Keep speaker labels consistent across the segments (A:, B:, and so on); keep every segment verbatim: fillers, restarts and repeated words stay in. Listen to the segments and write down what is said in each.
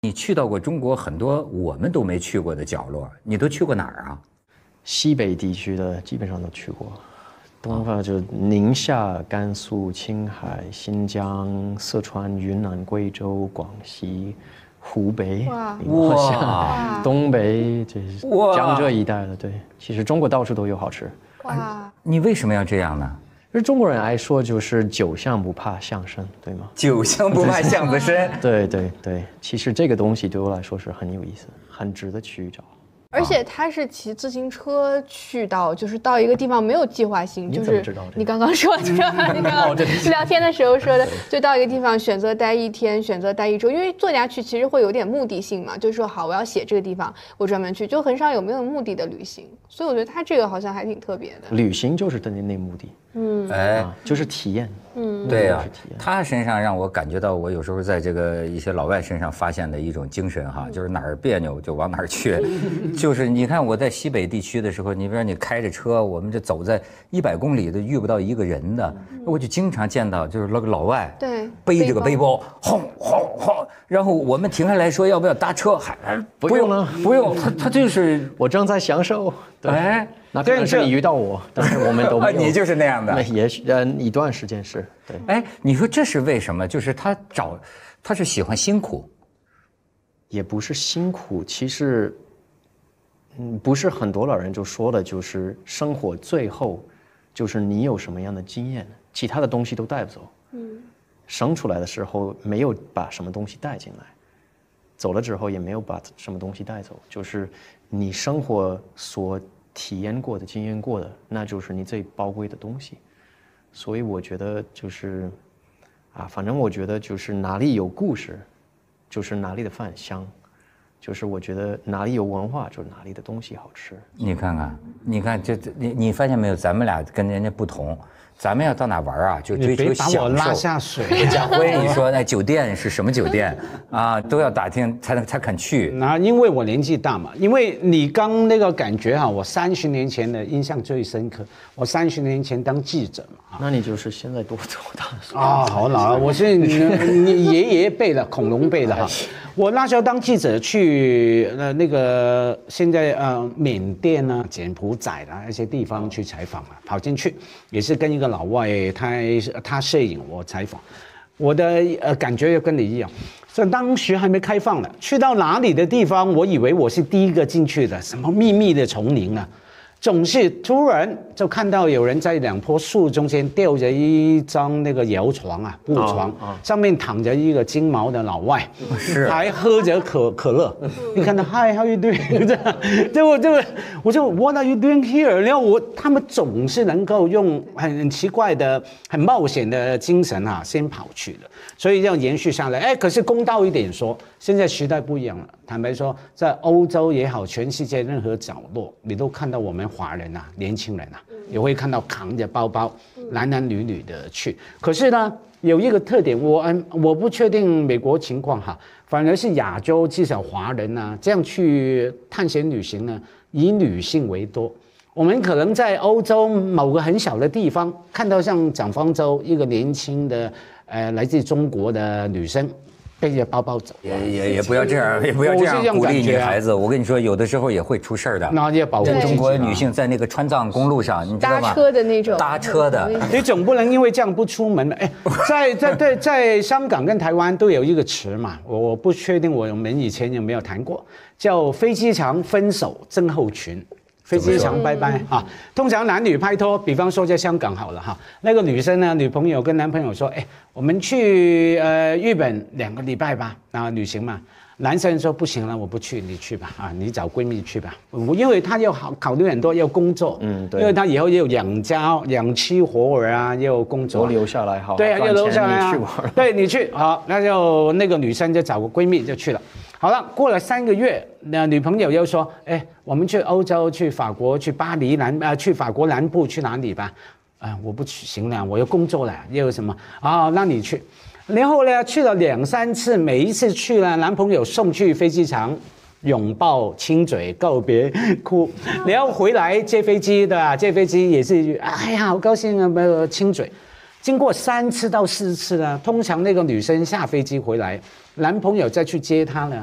A: 你去到过中国很多我们都没去过的角落，你都去过哪儿啊？
B: 西北地区的基本上都去过，东方就宁夏、甘肃、青海、新疆、四川、云南、贵州、广西、湖北、哇，东北这江浙一带的，对，其实中国到处都有好吃。
A: 哇，你为什么要这样呢？
B: 就是中国人爱说，就是酒香不怕巷深，对吗？
A: 酒香不怕巷子深。
B: 对对对，其实这个东西对我来说是很有意思，很值得去找。
C: 而且他是骑自行车去到，就是到一个地方没有计划性，就是你刚刚说的，你刚刚聊天的时候说的，就到一个地方选择待一天，选择待一周，因为作家去其实会有点目的性嘛，就是说好我要写这个地方，我专门去，就很少有没有目的的旅行，所以我觉得他这个好像还挺特别的。
B: 旅行就是的那目的，嗯，哎，就是体验，
A: 嗯，对呀，他身上让我感觉到，我有时候在这个一些老外身上发现的一种精神哈，就是哪儿别扭就往哪儿去。就是你看我在西北地区的时候，你比如说你开着车，我们这走在一百公里都遇不到一个人的，我就经常见到就是那个老外，
C: 对，
A: 背着个背包，轰轰轰，然后我们停下来说要不要搭车，还
B: 不用了，
A: 不用，他他就是
B: 我正在享受，
A: 哎，
B: 那可能是你遇到我，但是我们都没有，
A: 你就是那样的，
B: 也许呃一段时间是对，
A: 哎，你说这是为什么？就是他找，他是喜欢辛苦，
B: 也不是辛苦，其实。嗯，不是很多老人就说了，就是生活最后，就是你有什么样的经验，其他的东西都带不走。嗯，生出来的时候没有把什么东西带进来，走了之后也没有把什么东西带走，就是你生活所体验过的、经验过的，那就是你最宝贵的东西。所以我觉得就是，啊，反正我觉得就是哪里有故事，就是哪里的饭香。就是我觉得哪里有文化，就是哪里的东西好吃。
A: 你看看，你看这这，你你发现没有？咱们俩跟人家不同，咱们要到哪玩啊，就追求享受。
D: 别把我拉下水。
A: 贾辉，你说那酒店是什么酒店啊？都要打听才能才肯去。
D: 那因为我年纪大嘛，因为你刚那个感觉哈，我三十年前的印象最深刻。我三十年前当记者嘛。
B: 那你就是现在多多大？
D: 啊，好老了，我是你爷爷辈的，恐龙辈的哈。我那时候当记者去呃那个现在呃缅甸啊、柬埔寨啊那些地方去采访啊，跑进去也是跟一个老外，他他摄影我采访，我的呃感觉又跟你一样，所以当时还没开放呢，去到哪里的地方，我以为我是第一个进去的，什么秘密的丛林啊。总是突然就看到有人在两棵树中间吊着一张那个摇床啊，布床，哦哦、上面躺着一个金毛的老外，
A: 是
D: 还喝着可可乐。你看他 Hi how you doing？ 这样，结果这个我就 What are you doing here？ 然后我他们总是能够用很很奇怪的、很冒险的精神啊，先跑去的，所以要延续下来。哎，可是公道一点说，现在时代不一样了。坦白说，在欧洲也好，全世界任何角落，你都看到我们华人啊，年轻人啊，也会看到扛着包包，男男女女的去。可是呢，有一个特点，我嗯我不确定美国情况哈，反而是亚洲至少华人啊，这样去探险旅行呢，以女性为多。我们可能在欧洲某个很小的地方看到像蒋方舟一个年轻的呃来自中国的女生。背着包包走，
A: 也也也不要这样，也不要这样鼓励女孩子。我跟你说，有的时候也会出事儿的。
D: 那也保护
A: 中国女性在那个川藏公路上，你知道吗？
C: 搭车的那种，
A: 搭车的，
D: 你总不能因为这样不出门了。哎，在在在在香港跟台湾都有一个词嘛，我我不确定我们以前有没有谈过，叫飞机场分手症候群。飞机场拜拜啊！通常男女拍拖，比方说在香港好了哈，那个女生呢，女朋友跟男朋友说，哎，我们去呃日本两个礼拜吧，啊旅行嘛。男生说不行了，我不去，你去吧，啊，你找闺蜜去吧。因为他要考考虑很多，要工作，嗯，对，因为他以后要养家、养妻活儿啊，要工作，
B: 都留下来好，
D: 对啊，要留下来啊，对你去好，那就那个女生就找个闺蜜就去了。好了，过了三个月，那女朋友又说：“哎，我们去欧洲，去法国，去巴黎南啊、呃，去法国南部，去哪里吧？啊、呃，我不去行了，我要工作了，又有什么啊？那你去。然后呢，去了两三次，每一次去了，男朋友送去飞机场，拥抱、亲嘴、告别、哭，然后回来接飞机的、啊，接飞机也是，哎呀，好高兴啊，没有亲嘴。经过三次到四次呢，通常那个女生下飞机回来。”男朋友再去接她呢，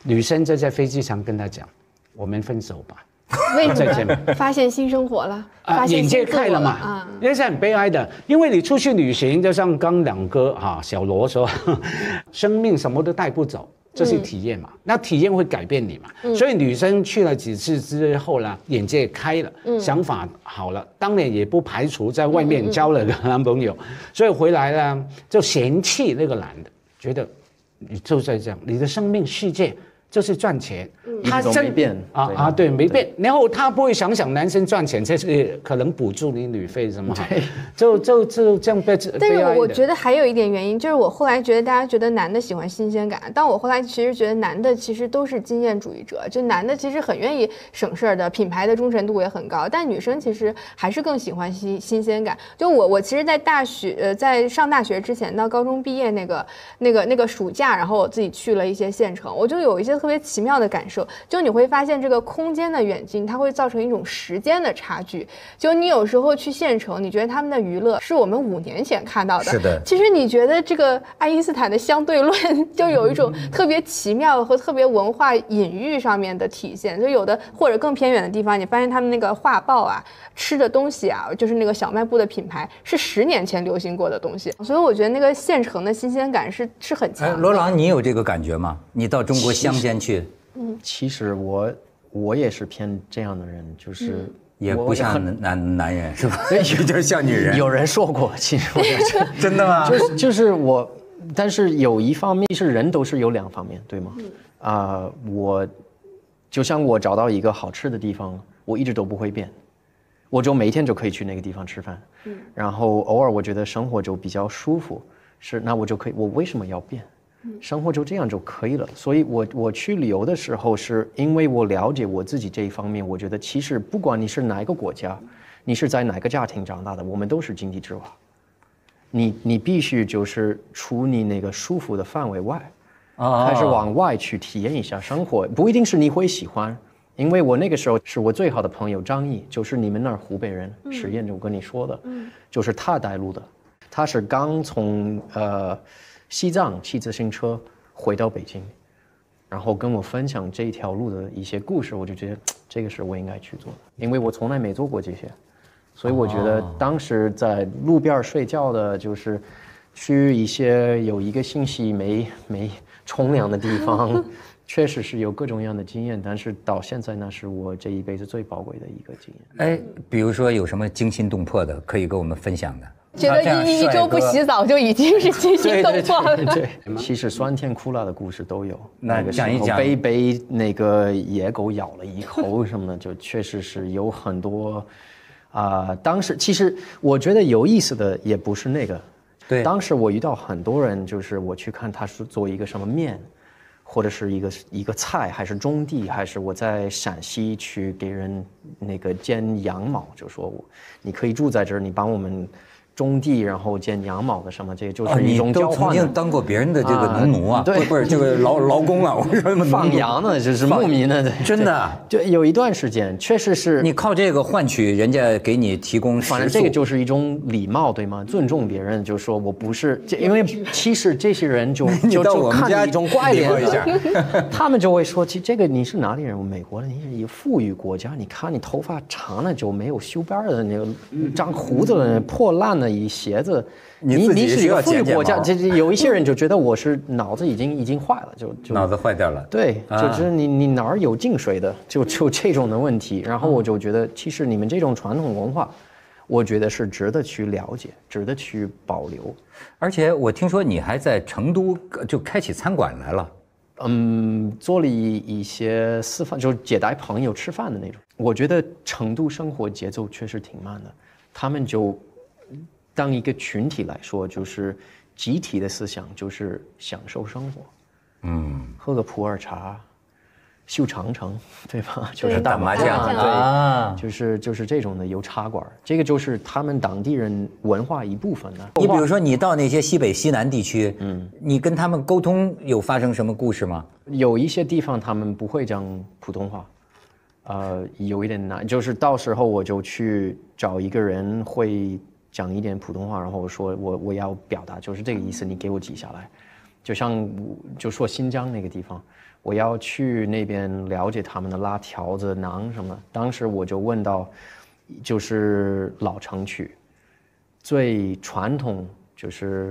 D: 女生就在飞机上跟他讲，我们分手吧。
C: 为什么？发现新生活了，啊，
D: 眼界开了嘛，啊，那是很悲哀的。因为你出去旅行，就像刚两哥哈小罗说，生命什么都带不走，这是体验嘛。嗯、那体验会改变你嘛。嗯、所以女生去了几次之后呢，眼界开了，嗯、想法好了，当然也不排除在外面交了个男朋友，嗯嗯、所以回来呢就嫌弃那个男的，觉得你就在这样，你的生命世界。就是赚钱，
B: 他真没变
D: 啊啊，对，没变。然后他不会想想男生赚钱，这是可能补助你旅费什么，就就就这样被。
C: 但是我觉得还有一点原因，就是我后来觉得大家觉得男的喜欢新鲜感，但我后来其实觉得男的其实都是经验主义者，就男的其实很愿意省事儿的，品牌的忠诚度也很高，但女生其实还是更喜欢新新鲜感。就我我其实，在大学呃在上大学之前到高中毕业那个那个那个暑假，然后我自己去了一些县城，我就有一些特别奇妙的感受，就你会发现这个空间的远近，它会造成一种时间的差距。就你有时候去县城，你觉得他们的娱乐是我们五年前看到的，
A: 是的。
C: 其实你觉得这个爱因斯坦的相对论就有一种特别奇妙和特别文化隐喻上面的体现。就有的或者更偏远的地方，你发现他们那个画报啊、吃的东西啊，就是那个小卖部的品牌是十年前流行过的东西。所以我觉得那个县城的新鲜感是是很强的。
A: 哎，罗朗，你有这个感觉吗？你到中国乡间去？
B: 嗯，其实我我也是偏这样的人，就是、嗯、
A: 也不像男男人是吧？有点像女人。
B: 有人说过，其实我觉得
A: 真的吗？
B: 就是就是我，但是有一方面是人都是有两方面，对吗？啊、嗯呃，我就像我找到一个好吃的地方，我一直都不会变，我就每天就可以去那个地方吃饭。嗯，然后偶尔我觉得生活就比较舒服，是那我就可以，我为什么要变？生活就这样就可以了，所以我我去旅游的时候，是因为我了解我自己这一方面。我觉得其实不管你是哪个国家，你是在哪个家庭长大的，我们都是井底之蛙。你你必须就是除你那个舒服的范围外，还是往外去体验一下生活，不一定是你会喜欢。因为我那个时候是我最好的朋友张毅，就是你们那儿湖北人，实验就跟你说的，就是他带路的，他是刚从呃。西藏骑自行车回到北京，然后跟我分享这一条路的一些故事，我就觉得这个是我应该去做的，因为我从来没做过这些，所以我觉得当时在路边睡觉的，就是去一些有一个星期没没冲凉的地方，确实是有各种各样的经验，但是到现在那是我这一辈子最宝贵的一个经验。
A: 哎，比如说有什么惊心动魄的可以跟我们分享的？
C: 觉得一一周不洗澡就已经是惊心动魄了。
B: 对, 对, 对, 对，其实酸甜苦辣的故事都有。
A: 那讲一讲，
B: 被被那个野狗咬了一口什么的，就确实是有很多啊、呃。当时其实我觉得有意思的也不是那个，
A: 对，
B: 当时我遇到很多人，就是我去看他是做一个什么面，或者是一个一个菜，还是种地，还是我在陕西去给人那个煎羊毛，就说我你可以住在这儿，你帮我们。种地，然后建羊毛的什么，这就是一种交换的。
A: 你都曾经当过别人的这个农奴啊？对，不是这个劳劳工啊。我说
B: 放羊的，就是牧民的，
A: 真的。
B: 就有一段时间，确实是
A: 你靠这个换取人家给你提供食宿。
B: 反正这个就是一种礼貌，对吗？尊重别人，就说我不是，因为其实这些人就就就看你一种怪脸一下，他们就会说，其这个你是哪里人？我美国的，你是一个富裕国家，你看你头发长了就没有修边的那个长胡子的破烂的。一鞋子，
A: 你
B: 你是一个富裕国家，这有一些人就觉得我是脑子已经已经坏了，就就
A: 脑子坏掉了。
B: 对，就是你你哪儿有进水的，就就这种的问题。然后我就觉得，其实你们这种传统文化，我觉得是值得去了解，值得去保留。
A: 而且我听说你还在成都就开起餐馆来了。
B: 嗯，做了一一些私饭，就是接待朋友吃饭的那种。我觉得成都生活节奏确实挺慢的，他们就。当一个群体来说，就是集体的思想就是享受生活，嗯，喝个普洱茶，绣长城，对吧？就是
A: 打麻将，
B: 对，就是就是这种的有茶馆，这个就是他们当地人文化一部分呢。
A: 你比如说，你到那些西北、西南地区，嗯，你跟他们沟通有发生什么故事吗？
B: 有一些地方他们不会讲普通话，呃，有一点难，就是到时候我就去找一个人会。讲一点普通话，然后我说我我要表达就是这个意思，你给我记下来。就像就说新疆那个地方， 我要去那边了解他们的拉条子、馕什么。当时我就问到，就是老城区最传统就是。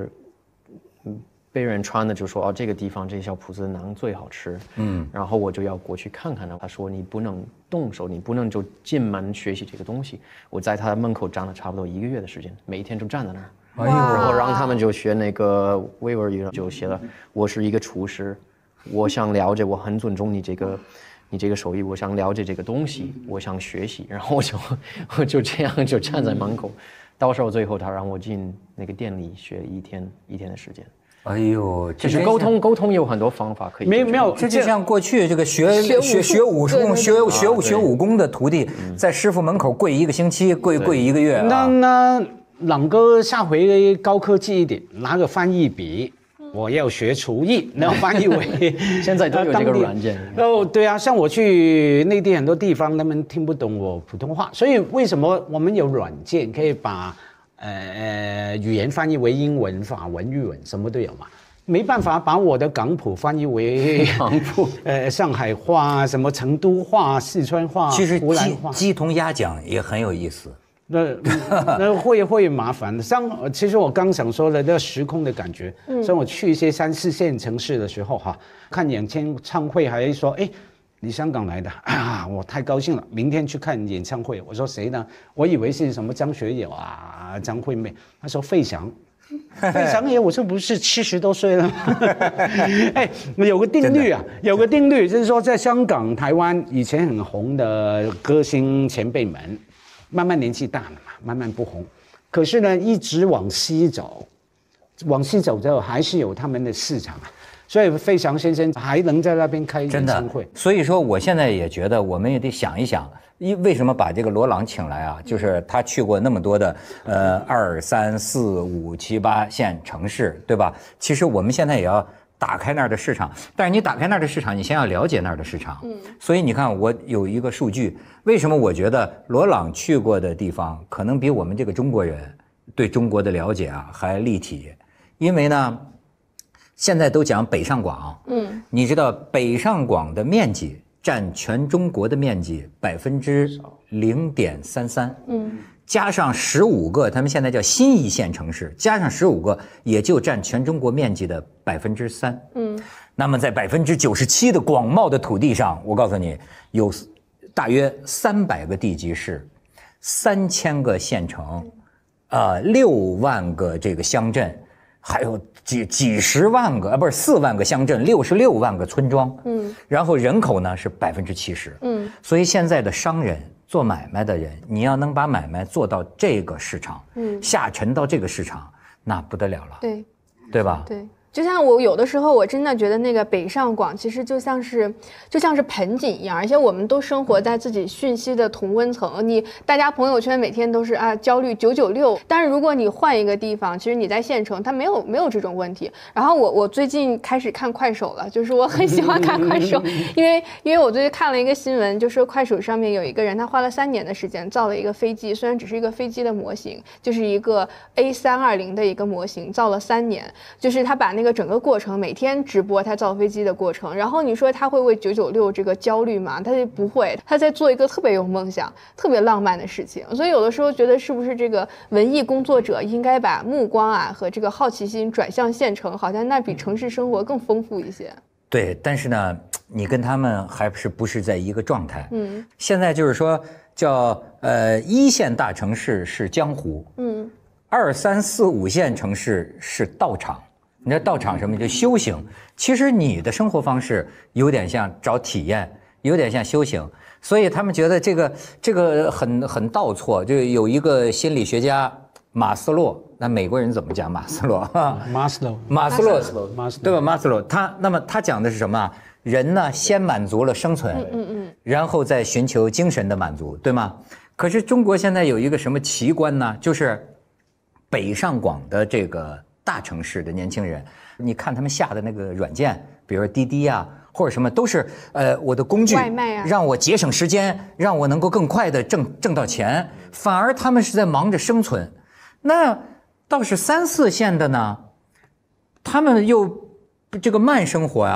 B: 被人穿的就说哦，这个地方这小铺子的馕最好吃，嗯，然后我就要过去看看他。他说你不能动手，你不能就进门学习这个东西。我在他的门口站了差不多一个月的时间，每一天就站在那儿，哎呦，然后让他们就学那个维吾尔语，就写了我是一个厨师，我想了解，我很尊重你这个。你这个手艺，我想了解这个东西，我想学习，然后我就我就这样就站在门口，到时候最后他让我进那个店里学一天一天的时间。哎呦，就是沟通，沟通有很多方法可以。
A: 没有没有，这就像过去这个学学学武术、学学学武功的徒弟，在师傅门口跪一个星期，跪跪一个月。
D: 那那朗哥下回高科技一点，拿个翻译笔。我要学厨艺，然后翻译为
B: 现在都有这个软件。
D: 哦，对啊，像我去内地很多地方，他们听不懂我普通话，所以为什么我们有软件可以把呃语言翻译为英文、法文、日文，什么都有嘛？没办法把我的港普翻译为港普，呃上海话、什么成都话、四川话、
A: 其实鸡鸡同鸭讲也很有意思。
D: 那那会会麻烦。像其实我刚想说的，那时空的感觉。嗯，所以我去一些三四线城市的时候，哈，看演唱会还说，哎，你香港来的啊，我太高兴了，明天去看演唱会。我说谁呢？我以为是什么张学友啊、张惠妹。他说费翔。费翔也，我说不是七十多岁了吗？哎，有个定律啊，有个定律就是说，在香港、台湾以前很红的歌星前辈们。慢慢年纪大了嘛，慢慢不红，可是呢，一直往西走，往西走之后还是有他们的市场啊，所以费翔先生还能在那边开演唱会。
A: 所以说，我现在也觉得，我们也得想一想，因为什么把这个罗朗请来啊？就是他去过那么多的呃二三四五七八线城市，对吧？其实我们现在也要。打开那儿的市场，但是你打开那儿的市场，你先要了解那儿的市场。嗯，所以你看，我有一个数据，为什么我觉得罗朗去过的地方，可能比我们这个中国人对中国的了解啊还立体？因为呢，现在都讲北上广，嗯，你知道北上广的面积占全中国的面积百分之零点三三，嗯。加上十五个，他们现在叫新一线城市，加上十五个，也就占全中国面积的百分之三。嗯，那么在百分之九十七的广袤的土地上，我告诉你，有大约三百个地级市，三千个县城，呃，六万个这个乡镇，还有几几十万个啊，不是四万个乡镇，六十六万个村庄。嗯，然后人口呢是百分之七十。嗯，所以现在的商人。做买卖的人，你要能把买卖做到这个市场，嗯，下沉到这个市场，那不得了了，
C: 对，
A: 对吧？
C: 对。就像我有的时候，我真的觉得那个北上广其实就像是就像是盆景一样，而且我们都生活在自己讯息的同温层。你大家朋友圈每天都是啊焦虑九九六，但是如果你换一个地方，其实你在县城，它没有没有这种问题。然后我我最近开始看快手了，就是我很喜欢看快手，因为因为我最近看了一个新闻，就说快手上面有一个人，他花了三年的时间造了一个飞机，虽然只是一个飞机的模型，就是一个 A 三二零的一个模型，造了三年，就是他把那个整个过程每天直播他造飞机的过程，然后你说他会为九九六这个焦虑吗？他不会，他在做一个特别有梦想、特别浪漫的事情。所以有的时候觉得是不是这个文艺工作者应该把目光啊和这个好奇心转向县城，好像那比城市生活更丰富一些。
A: 对，但是呢，你跟他们还是不是在一个状态？嗯，现在就是说叫呃一线大城市是江湖，嗯，二三四五线城市是道场。你知道道场什么？就修行。其实你的生活方式有点像找体验，有点像修行。所以他们觉得这个这个很很倒错。就有一个心理学家马斯洛，那美国人怎么讲马斯洛？
D: 马斯洛，
A: 马斯洛，对吧？马斯洛，他那么他讲的是什么？人呢，先满足了生存，嗯嗯嗯，然后再寻求精神的满足，对吗？可是中国现在有一个什么奇观呢？就是北上广的这个。大城市的年轻人，你看他们下的那个软件，比如说滴滴啊，或者什么，都是呃我的工具，
C: 外卖啊，
A: 让我节省时间，让我能够更快的挣挣到钱。反而他们是在忙着生存。那倒是三四线的呢，他们又这个慢生活啊，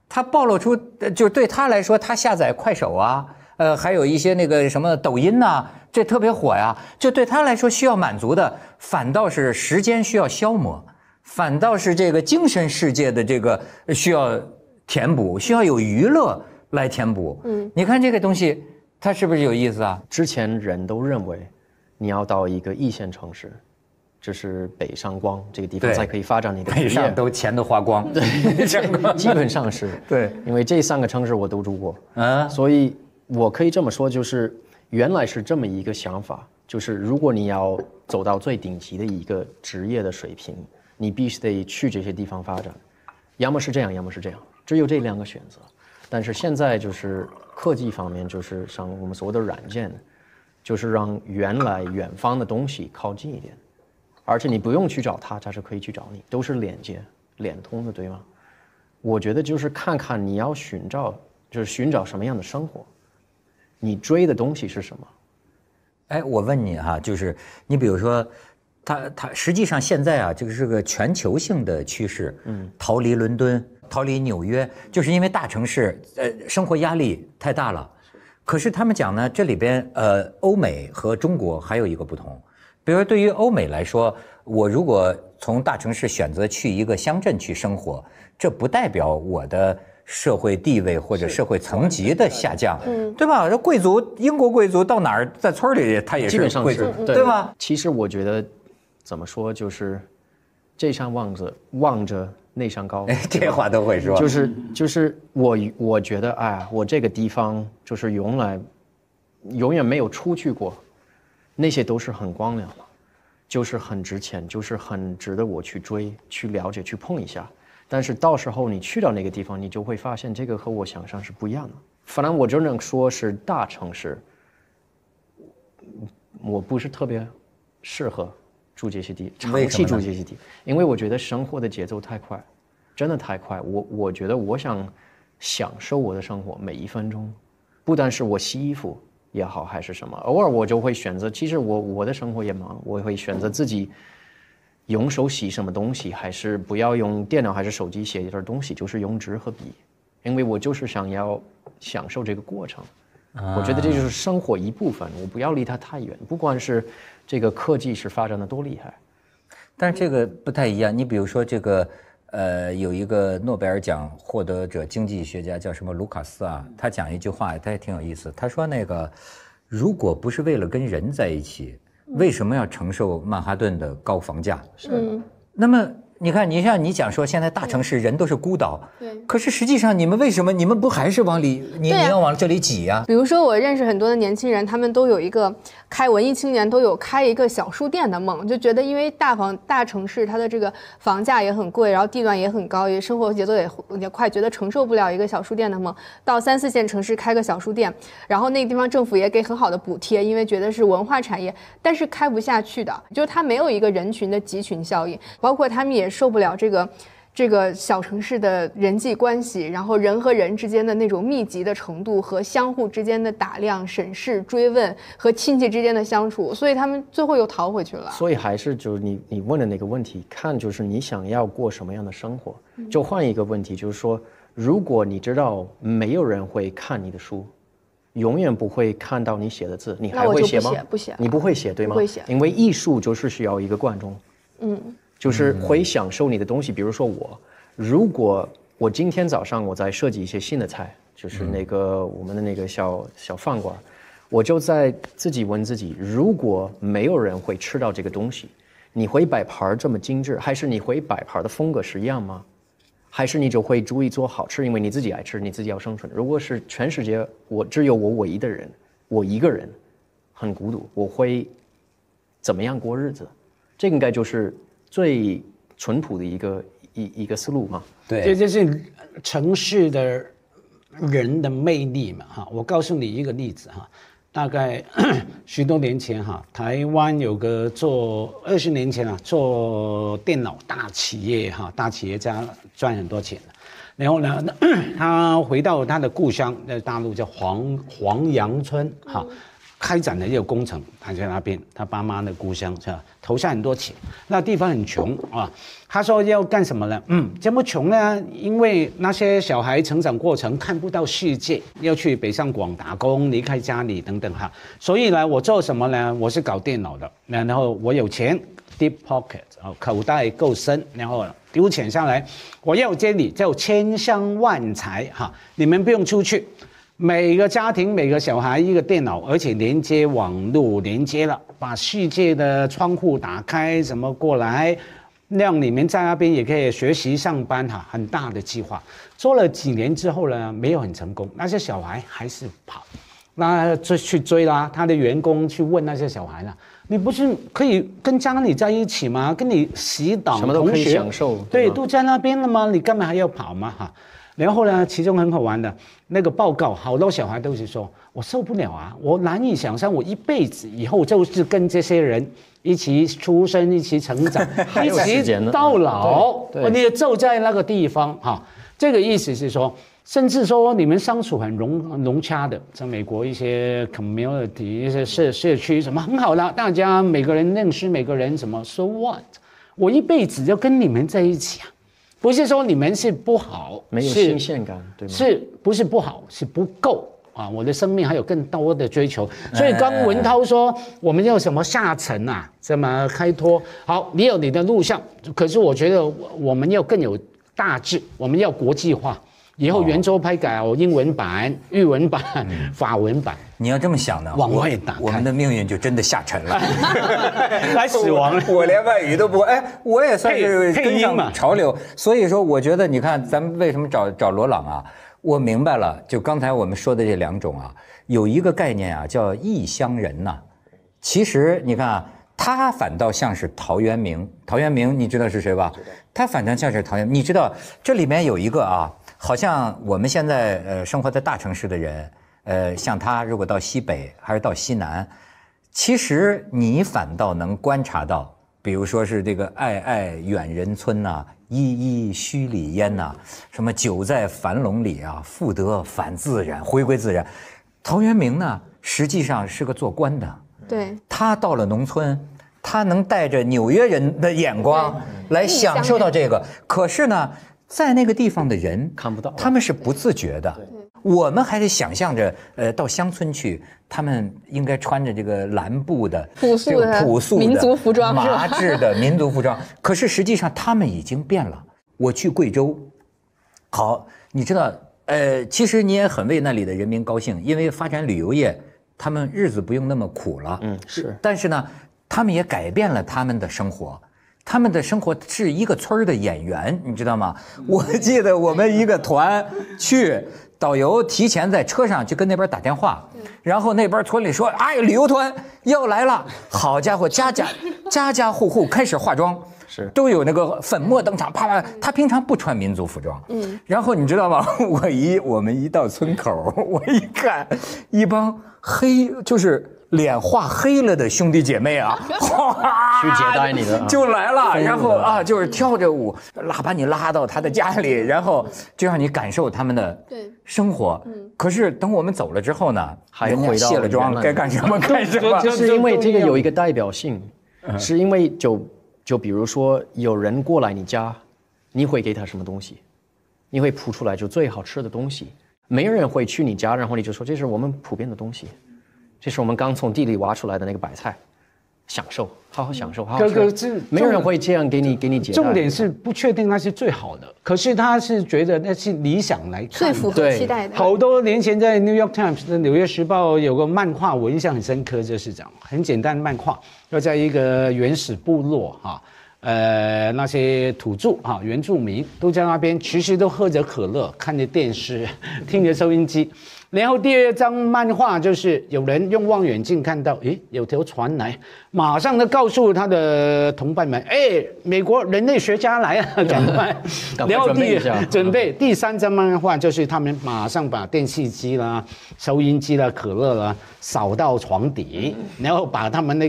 A: 他暴露出，就是对他来说，他下载快手啊，呃，还有一些那个什么抖音呐、啊，这特别火呀。就对他来说，需要满足的，反倒是时间需要消磨，反倒是这个精神世界的这个需要填补，需要有娱乐来填补。嗯，你看这个东西，它是不是有意思啊？
B: 之前人都认为，你要到一个一线城市。就是北上广这个地方才可以发展你的职业，
A: 北上都钱都花光，
B: 对，基本上是
A: 对，
B: 因为这三个城市我都住过，嗯，所以我可以这么说，就是原来是这么一个想法，就是如果你要走到最顶级的一个职业的水平，你必须得去这些地方发展，要么是这样，要么是这样，只有这两个选择。但是现在就是科技方面，就是像我们所谓的软件，就是让原来远方的东西靠近一点。而且你不用去找他，他是可以去找你，都是连接、连通的，对吗？我觉得就是看看你要寻找，就是寻找什么样的生活，你追的东西是什么？
A: 哎，我问你哈，就是你比如说，他他实际上现在啊，这个是个全球性的趋势，嗯，逃离伦敦，逃离纽约，就是因为大城市呃生活压力太大了。可是他们讲呢，这里边呃欧美和中国还有一个不同。比如对于欧美来说，我如果从大城市选择去一个乡镇去生活，这不代表我的社会地位或者社会层级的下降，嗯，对吧？这贵族，英国贵族到哪儿，在村里他也是贵族，对吧？
B: 其实我觉得，怎么说，就是这山望着望着那山高，
A: 哎，这话都会说，
B: 就是就是我我觉得，哎，我这个地方就是永来永远没有出去过。那些都是很光亮的，就是很值钱，就是很值得我去追、去了解、去碰一下。但是到时候你去到那个地方，你就会发现这个和我想象是不一样的。反正我只能说是大城市，我不是特别适合住这些地，长期住这些地，因为我觉得生活的节奏太快，真的太快。我我觉得我想享受我的生活每一分钟，不单是我洗衣服。也好还是什么，偶尔我就会选择，其实我我的生活也忙，我会选择自己用手写什么东西，还是不要用电脑还是手机写一点东西，就是用纸和笔，因为我就是想要享受这个过程，啊、我觉得这就是生活一部分，我不要离它太远，不管是这个科技是发展的多厉害，
A: 但是这个不太一样，你比如说这个。呃，有一个诺贝尔奖获得者经济学家叫什么卢卡斯啊，他讲一句话，他也挺有意思。他说那个，如果不是为了跟人在一起，为什么要承受曼哈顿的高房价？是，那么。你看，你像你讲说，现在大城市人都是孤岛，对。可是实际上，你们为什么你们不还是往里，你、啊、你要往这里挤呀、啊？
C: 比如说，我认识很多的年轻人，他们都有一个开文艺青年都有开一个小书店的梦，就觉得因为大房大城市它的这个房价也很贵，然后地段也很高，也生活节奏也也快，觉得承受不了一个小书店的梦，到三四线城市开个小书店，然后那个地方政府也给很好的补贴，因为觉得是文化产业，但是开不下去的，就是它没有一个人群的集群效应，包括他们也。也受不了这个这个小城市的人际关系，然后人和人之间的那种密集的程度和相互之间的打量、审视、追问和亲戚之间的相处，所以他们最后又逃回去了。
B: 所以还是就是你你问的那个问题，看就是你想要过什么样的生活。就换一个问题，就是说，如果你知道没有人会看你的书，永远不会看到你写的字，你还会写吗？
C: 不写，
B: 你不会写，对吗？
C: 不会写，
B: 因为艺术就是需要一个观众。嗯。就是会享受你的东西，比如说我，如果我今天早上我在设计一些新的菜，就是那个我们的那个小小饭馆，我就在自己问自己，如果没有人会吃到这个东西，你会摆盘这么精致，还是你会摆盘的风格是一样吗？还是你就会注意做好吃，因为你自己爱吃，你自己要生存。如果是全世界我只有我唯一的人，我一个人很孤独，我会怎么样过日子？这应该就是最淳朴的一个一一个思路嘛。
D: 对，这就是城市的人的魅力嘛哈。我告诉你一个例子哈，大概许多年前哈，台湾有个做二十年前啊，做电脑大企业哈，大企业家赚很多钱的。然后呢，他回到他的故乡，在大陆叫黄黄杨村哈。 开展了一个工程，他在那边，他爸妈的故乡是吧？投下很多钱，那地方很穷啊。他说要干什么呢？嗯，这么穷呢，因为那些小孩成长过程看不到世界，要去北上广打工，离开家里等等哈。所以呢，我做什么呢？我是搞电脑的，然后我有钱 ，deep pocket 啊，口袋够深，然后丢钱下来，我要这里就千香万财哈，你们不用出去。每个家庭每个小孩一个电脑，而且连接网络连接了，把世界的窗户打开，怎么过来，让你们在那边也可以学习上班哈，很大的计划。做了几年之后呢，没有很成功，那些小孩还是跑，那就去追啦。他的员工去问那些小孩了，你不是可以跟家里在一起吗？跟你洗档
B: 什么都可以享受，
D: 对，都在那边了吗？你干嘛还要跑吗？哈。然后呢，其中很好玩的那个报告，好多小孩都是说，我受不了啊，我难以想象，我一辈子以后就是跟这些人一起出生，一起成长，一起到老，你也就在那个地方哈。这个意思是说，甚至说你们相处很融融洽的，在美国一些 community 一些社社区什么很好的，大家每个人认识每个人什么 ，so what？ 我一辈子就跟你们在一起啊。不是说你们是不好，
B: 没有新鲜感，对吗？
D: 是不是不好？是不够啊！我的生命还有更多的追求。所以刚文涛说我们要什么下沉啊，怎么开拓？好，你有你的路向，可是我觉得我们要更有大志，我们要国际化。以后圆桌拍改哦，英文版、日文版、法文版。
A: 你要这么想呢，
D: 往外打开，
A: 我们的命运就真的下沉了，
D: 来死亡了。
A: 我连外语都不会，哎，我也算是跟上潮流。所以说，我觉得你看，咱们为什么找找罗朗啊？我明白了，就刚才我们说的这两种啊，有一个概念啊，叫异乡人呐、啊。其实你看啊，他反倒像是陶渊明。陶渊明，你知道是谁吧？他反倒像是陶渊明。你知道这里面有一个啊。好像我们现在呃生活在大城市的人，呃，像他如果到西北还是到西南，其实你反倒能观察到，比如说是这个爱爱远人村呐、啊，依依墟里烟呐、啊，什么久在樊笼里啊，复得返自然，回归自然。陶渊明呢，实际上是个做官的，
C: 对，
A: 他到了农村，他能带着纽约人的眼光来享受到这个，可是呢。在那个地方的人
B: 看不到，
A: 他们是不自觉的。我们还得想象着，呃，到乡村去，他们应该穿着这个蓝布的、
C: 朴素的、
A: 朴素的
C: 民族服装、
A: 麻质的民族服装。可是实际上他们已经变了。我去贵州，好，你知道，呃，其实你也很为那里的人民高兴，因为发展旅游业，他们日子不用那么苦了。
B: 嗯，是。
A: 但是呢，他们也改变了他们的生活。他们的生活是一个村的演员，你知道吗？我记得我们一个团去，导游提前在车上就跟那边打电话，然后那边村里说：“哎，旅游团要来了！”好家伙，家家家家户户开始化妆，
B: 是
A: 都有那个粉墨登场，啪啪。他平常不穿民族服装，嗯，然后你知道吗？我一我们一到村口，我一看，一帮黑就是。脸画黑了的兄弟姐妹啊，
B: 去接待你的
A: 就来了，然后啊，就是跳着舞拉把你拉到他的家里，然后就让你感受他们的生活。可是等我们走了之后呢，人家卸了妆，该干什么干什么。
B: 就是因为这个有一个代表性，是因为就就比如说有人过来你家，你会给他什么东西？你会铺出来就最好吃的东西，没人会去你家，然后你就说这是我们普遍的东西。这是我们刚从地里挖出来的那个白菜，享受，好好享受，好好吃。没有人会这样给你给你解答。
D: 重点是不确定那是最好的，可是他是觉得那是理想来看，
C: 最符合期待的。
D: 好多年前在 New York Times 的《纽约时报》有个漫画，我印象很深刻，就是这样，很简单的漫画，要在一个原始部落哈。呃，那些土著哈原住民都在那边，其实都喝着可乐，看着电视，听着收音机。然后第二张漫画就是有人用望远镜看到，诶，有条船来，马上就告诉他的同伴们，哎，美国人类学家来啊，赶快，然后第准备第三张漫画就是他们马上把电视机啦、收音机啦、可乐啦扫到床底，然后把他们那个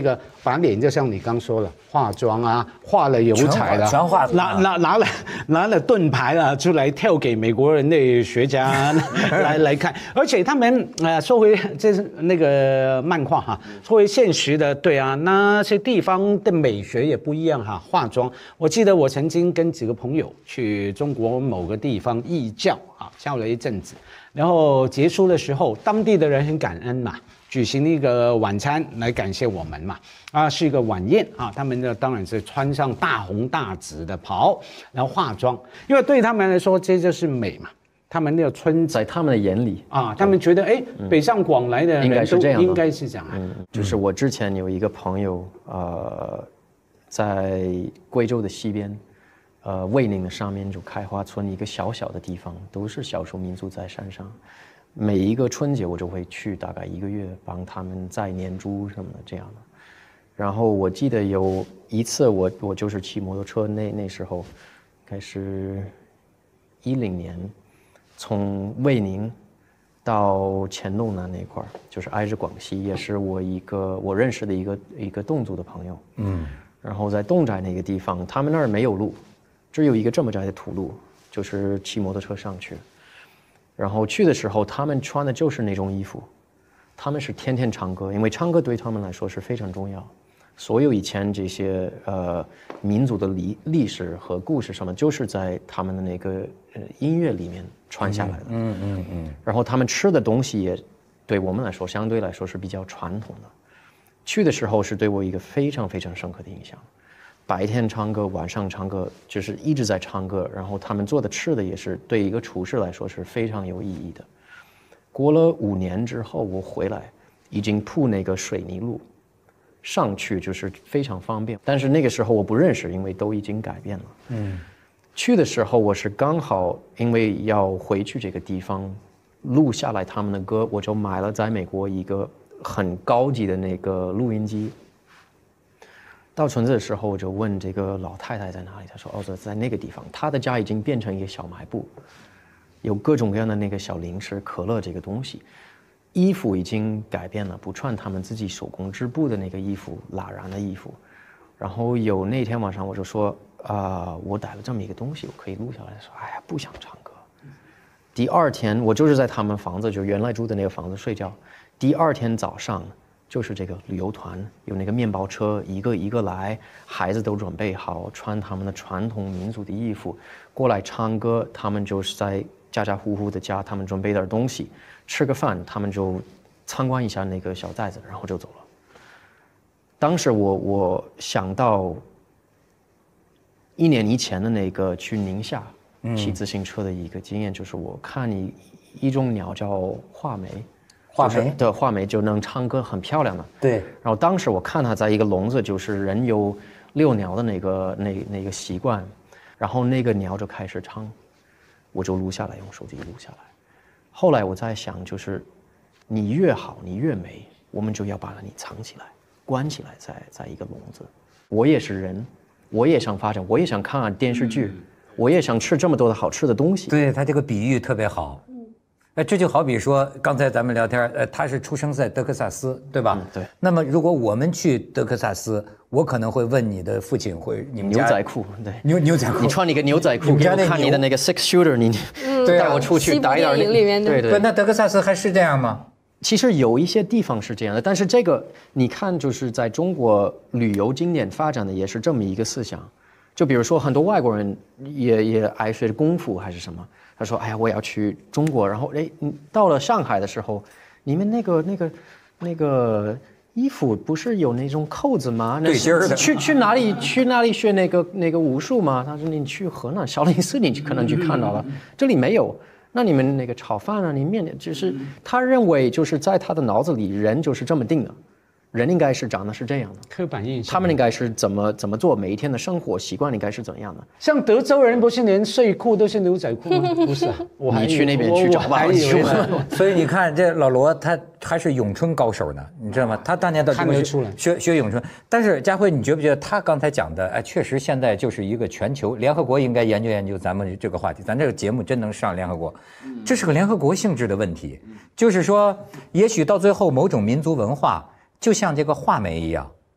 D: 把脸就像你刚说了，化妆啊，画了油彩了，
A: 全画
D: 拿拿拿了拿了盾牌了出来跳给美国人类学家来来看。而且他们呃说回这是那个漫画哈，说回现实的，对啊，那些地方的美学也不一样哈。化妆，我记得我曾经跟几个朋友去中国某个地方义教啊，教了一阵子，然后结束的时候，当地的人很感恩嘛。举行一个晚餐来感谢我们嘛，啊，是一个晚宴啊，他们呢当然是穿上大红大紫的袍，然后化妆，因为对他们来说这就是美嘛，他们那个村
B: 在他们的眼里
D: 啊，他们觉得哎，嗯、北上广来的人
B: 应该是这样，
D: 应该是这样、啊。
B: 嗯，就是我之前有一个朋友，呃，在贵州的西边，呃，卫宁的上面就开花村一个小小的地方，都是少数民族在山上。每一个春节我就会去，大概一个月帮他们摘年猪什么的这样的。然后我记得有一次我我就是骑摩托车，那那时候，开始一零年，从卫宁到黔东南那块儿，就是挨着广西，也是我一个我认识的一个一个侗族的朋友。嗯。然后在侗寨那个地方，他们那儿没有路，只有一个这么窄的土路，就是骑摩托车上去。然后去的时候，他们穿的就是那种衣服，他们是天天唱歌，因为唱歌对他们来说是非常重要。所有以前这些呃民族的历历史和故事什么，就是在他们的那个呃音乐里面传下来的。嗯嗯嗯。然后他们吃的东西也对我们来说相对来说是比较传统的。去的时候是对我一个非常非常深刻的印象。白天唱歌，晚上唱歌，就是一直在唱歌。然后他们做的吃的也是对一个厨师来说是非常有意义的。过了五年之后，我回来，已经铺那个水泥路，上去就是非常方便。但是那个时候我不认识，因为都已经改变了。嗯，去的时候我是刚好因为要回去这个地方，录下来他们的歌，我就买了在美国一个很高级的那个录音机。到村子的时候，我就问这个老太太在哪里，她说：“哦，在那个地方。”她的家已经变成一个小卖部，有各种各样的那个小零食、可乐这个东西。衣服已经改变了，不穿他们自己手工织布的那个衣服，蜡染的衣服。然后有那天晚上，我就说：“啊、呃，我带了这么一个东西，我可以录下来。”说：“哎呀，不想唱歌。”第二天，我就是在他们房子，就原来住的那个房子睡觉。第二天早上。就是这个旅游团有那个面包车，一个一个来，孩子都准备好，穿他们的传统民族的衣服过来唱歌。他们就是在家家户户的家，他们准备点东西，吃个饭，他们就参观一下那个小寨子，然后就走了。当时我我想到一年以前的那个去宁夏骑自行车的一个经验，就是我看一一种鸟叫画眉。
A: 画眉
B: 对，画眉就能唱歌，很漂亮的。
A: 对。
B: 然后当时我看它在一个笼子，就是人有遛鸟的那个那那个习惯，然后那个鸟就开始唱，我就录下来，用手机录下来。后来我在想，就是你越好，你越美，我们就要把你藏起来，关起来，在在一个笼子。我也是人，我也想发展，我也想看电视剧，嗯、我也想吃这么多的好吃的东西。
A: 对他这个比喻特别好。哎，这就好比说，刚才咱们聊天，呃，他是出生在德克萨斯，对吧？
B: 嗯，对。
A: 那么，如果我们去德克萨斯，我可能会问你的父亲，会你们家
B: 牛仔裤，对，
A: 牛牛仔裤，
B: 你穿你个牛仔裤，给我看你的那个 six shooter， 你带我出去打一点。
C: 里面的，
B: 对对。
A: 那德克萨斯还是这样吗？
B: 其实有一些地方是这样的，但是这个你看，就是在中国旅游景点发展的也是这么一个思想。就比如说，很多外国人也也爱学功夫还是什么。他说：“哎呀，我要去中国，然后哎，到了上海的时候，你们那个那个那个衣服不是有那种扣子吗？
A: 对襟儿的。
B: 去去哪里去哪里学那个那个武术吗？”他说：“你去河南少林寺，你可能去看到了，这里没有。那你们那个炒饭啊，你面就是他认为就是在他的脑子里，人就是这么定的。”人应该是长得是这样的，
D: 刻板印象。
B: 他们应该是怎么怎么做，每一天的生活习惯应该是怎样的？
D: 像德州人不是连睡裤都是牛仔裤吗？不是、啊，我还
B: 你去那边去找吧。
A: 所以你看，这老罗他还是咏春高手呢，你知道吗？他当年到中国
D: 出来
A: 学学咏春。但是佳慧，你觉不觉得他刚才讲的，哎，确实现在就是一个全球联合国应该研究研究咱们这个话题，咱这个节目真能上联合国，这是个联合国性质的问题，就是说，也许到最后某种民族文化。就像这个画眉一样，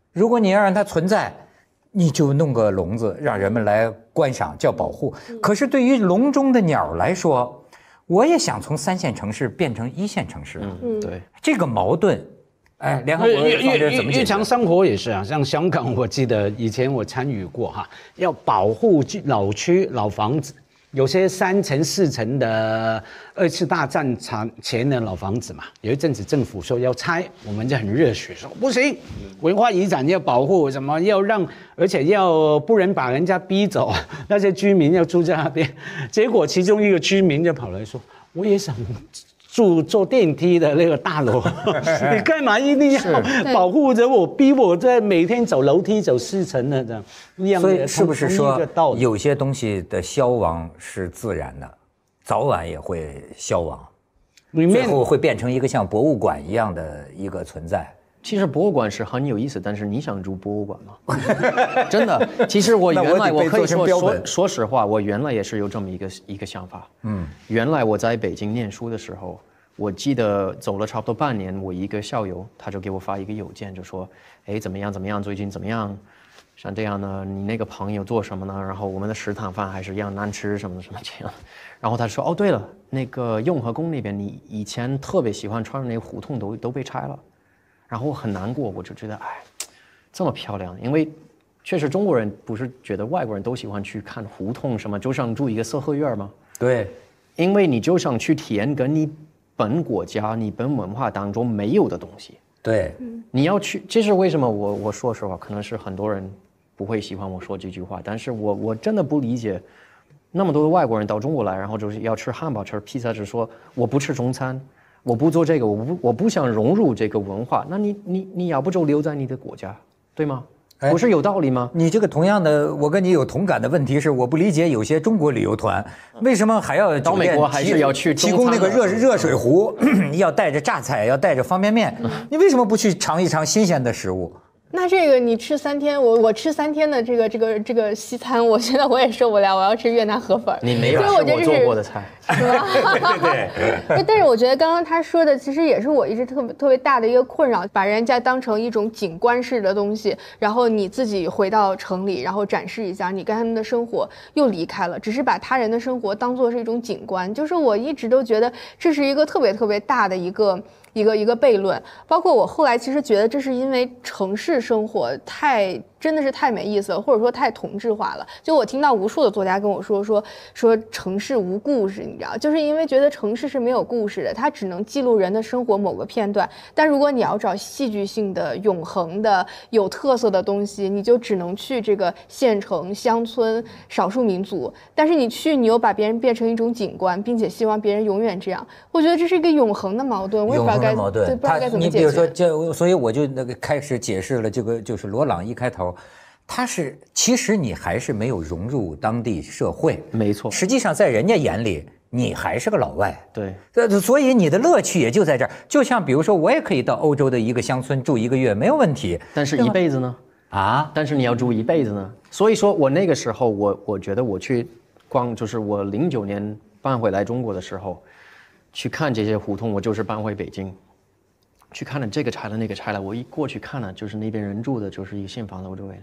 A: 如果你要让它存在，你就弄个笼子让人们来观赏，叫保护。可是对于笼中的鸟来说，我也想从三线城市变成一线城市。
B: 嗯，对，
A: 这个矛盾，哎，联合国方面怎么解决？
D: 日常生活也是啊，像香港，我记得以前我参与过哈，要保护老区老房子。有些三层四层的二次大战前的老房子嘛，有一阵子政府说要拆，我们就很热血说不行，文化遗产要保护，什么要让，而且要不能把人家逼走，那些居民要住在那边。结果其中一个居民就跑来说，我也想住坐电梯的那个大楼，你干嘛一定要保护着我，逼我在每天走楼梯走四层的这样？
A: 所以是不是说有些东西的消亡是自然的，早晚也会消亡，最后会变成一个像博物馆一样的一个存在？
B: 其实博物馆是很有意思，但是你想住博物馆吗？真的，其实我原来我可以说说说实话，我原来也是有这么一个一个想法。嗯，原来我在北京念书的时候，我记得走了差不多半年，我一个校友他就给我发一个邮件，就说，哎，怎么样怎么样，最近怎么样？像这样呢，你那个朋友做什么呢？然后我们的食堂饭还是一样难吃，什么什么这样。然后他说，哦，对了，那个雍和宫那边，你以前特别喜欢穿的那个胡同都都被拆了。然后我很难过，我就觉得，哎，这么漂亮，因为确实中国人不是觉得外国人都喜欢去看胡同什么，就想住一个四合院吗？
A: 对，
B: 因为你就想去体验跟你本国家、你本文化当中没有的东西。
A: 对，
B: 你要去，这是为什么我我说实话，可能是很多人不会喜欢我说这句话，但是我我真的不理解，那么多的外国人到中国来，然后就是要吃汉堡、吃披萨，只说我不吃中餐。我不做这个，我不我不想融入这个文化，那你你你要不就留在你的国家，对吗？不是有道理吗？
A: 你这个同样的，我跟你有同感的问题是，我不理解有些中国旅游团为什么还要
B: 到美国还是要去
A: 提供那个热热水壶，要带着榨菜，要带着方便面，你为什么不去尝一尝新鲜的食物？
C: 那这个你吃三天，我我吃三天的这个这个这个西餐，我觉得我也受不了，我要吃越南河粉。
B: 你没有吃我做过的菜，
C: 是吧？对对。但是我觉得刚刚他说的，其实也是我一直特别特别大的一个困扰，把人家当成一种景观式的东西，然后你自己回到城里，然后展示一下你跟他们的生活，又离开了，只是把他人的生活当作是一种景观。就是我一直都觉得这是一个特别特别大的一个。一个一个悖论，包括我后来其实觉得这是因为城市生活太真的是太没意思了，或者说太同质化了。就我听到无数的作家跟我说说说城市无故事，你知道，就是因为觉得城市是没有故事的，它只能记录人的生活某个片段。但如果你要找戏剧性的、永恒的、有特色的东西，你就只能去这个县城、乡村、少数民族。但是你去，你又把别人变成一种景观，并且希望别人永远这样。我觉得这是一个永恒的矛盾，我也不知道该
A: 矛盾。
C: 对，不知道该怎么解决。
A: 你比如说，就所以我就那个开始解释了这个，就是罗朗一开头。他是，其实你还是没有融入当地社会，
B: 没错。
A: 实际上在人家眼里，你还是个老外。
B: 对，
A: 所以你的乐趣也就在这儿。就像比如说，我也可以到欧洲的一个乡村住一个月，没有问题。
B: 但是一辈子呢？
A: 啊？
B: 但是你要住一辈子呢？所以说我那个时候，我我觉得我去光就是我零九年搬回来中国的时候，去看这些胡同，我就是搬回北京。去看了这个拆了那个拆了，我一过去看了，就是那边人住的就是一个新房子周围的。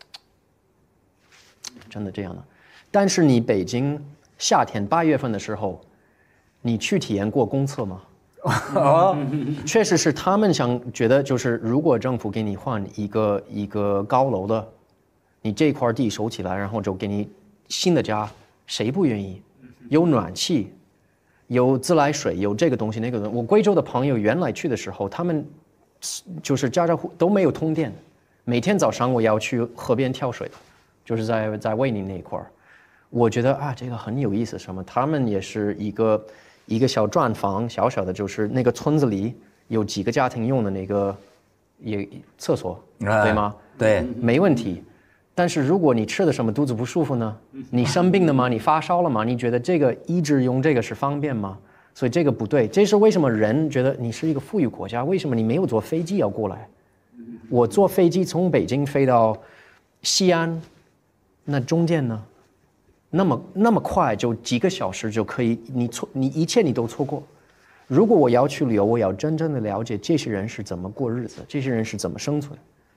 B: 真的这样的，但是你北京夏天八月份的时候，你去体验过公厕吗？哦，确实是他们想觉得，就是如果政府给你换一个一个高楼的，你这块地收起来，然后就给你新的家，谁不愿意？有暖气，有自来水，有这个东西那个东西。我贵州的朋友原来去的时候，他们就是家家户都没有通电，每天早上我要去河边跳水的。就是在在卫宁那一块儿，我觉得啊，这个很有意思。什么？他们也是一个一个小砖房，小小的，就是那个村子里有几个家庭用的那个也厕所，啊、对吗？
A: 对，
B: 没问题。但是如果你吃的什么肚子不舒服呢？你生病了吗？你发烧了吗？你觉得这个一直用这个是方便吗？所以这个不对。这是为什么人觉得你是一个富裕国家？为什么你没有坐飞机要过来？我坐飞机从北京飞到西安。那中间呢？那么那么快，就几个小时就可以，你错你一切你都错过。如果我要去旅游，我要真正的了解这些人是怎么过日子，这些人是怎么生存。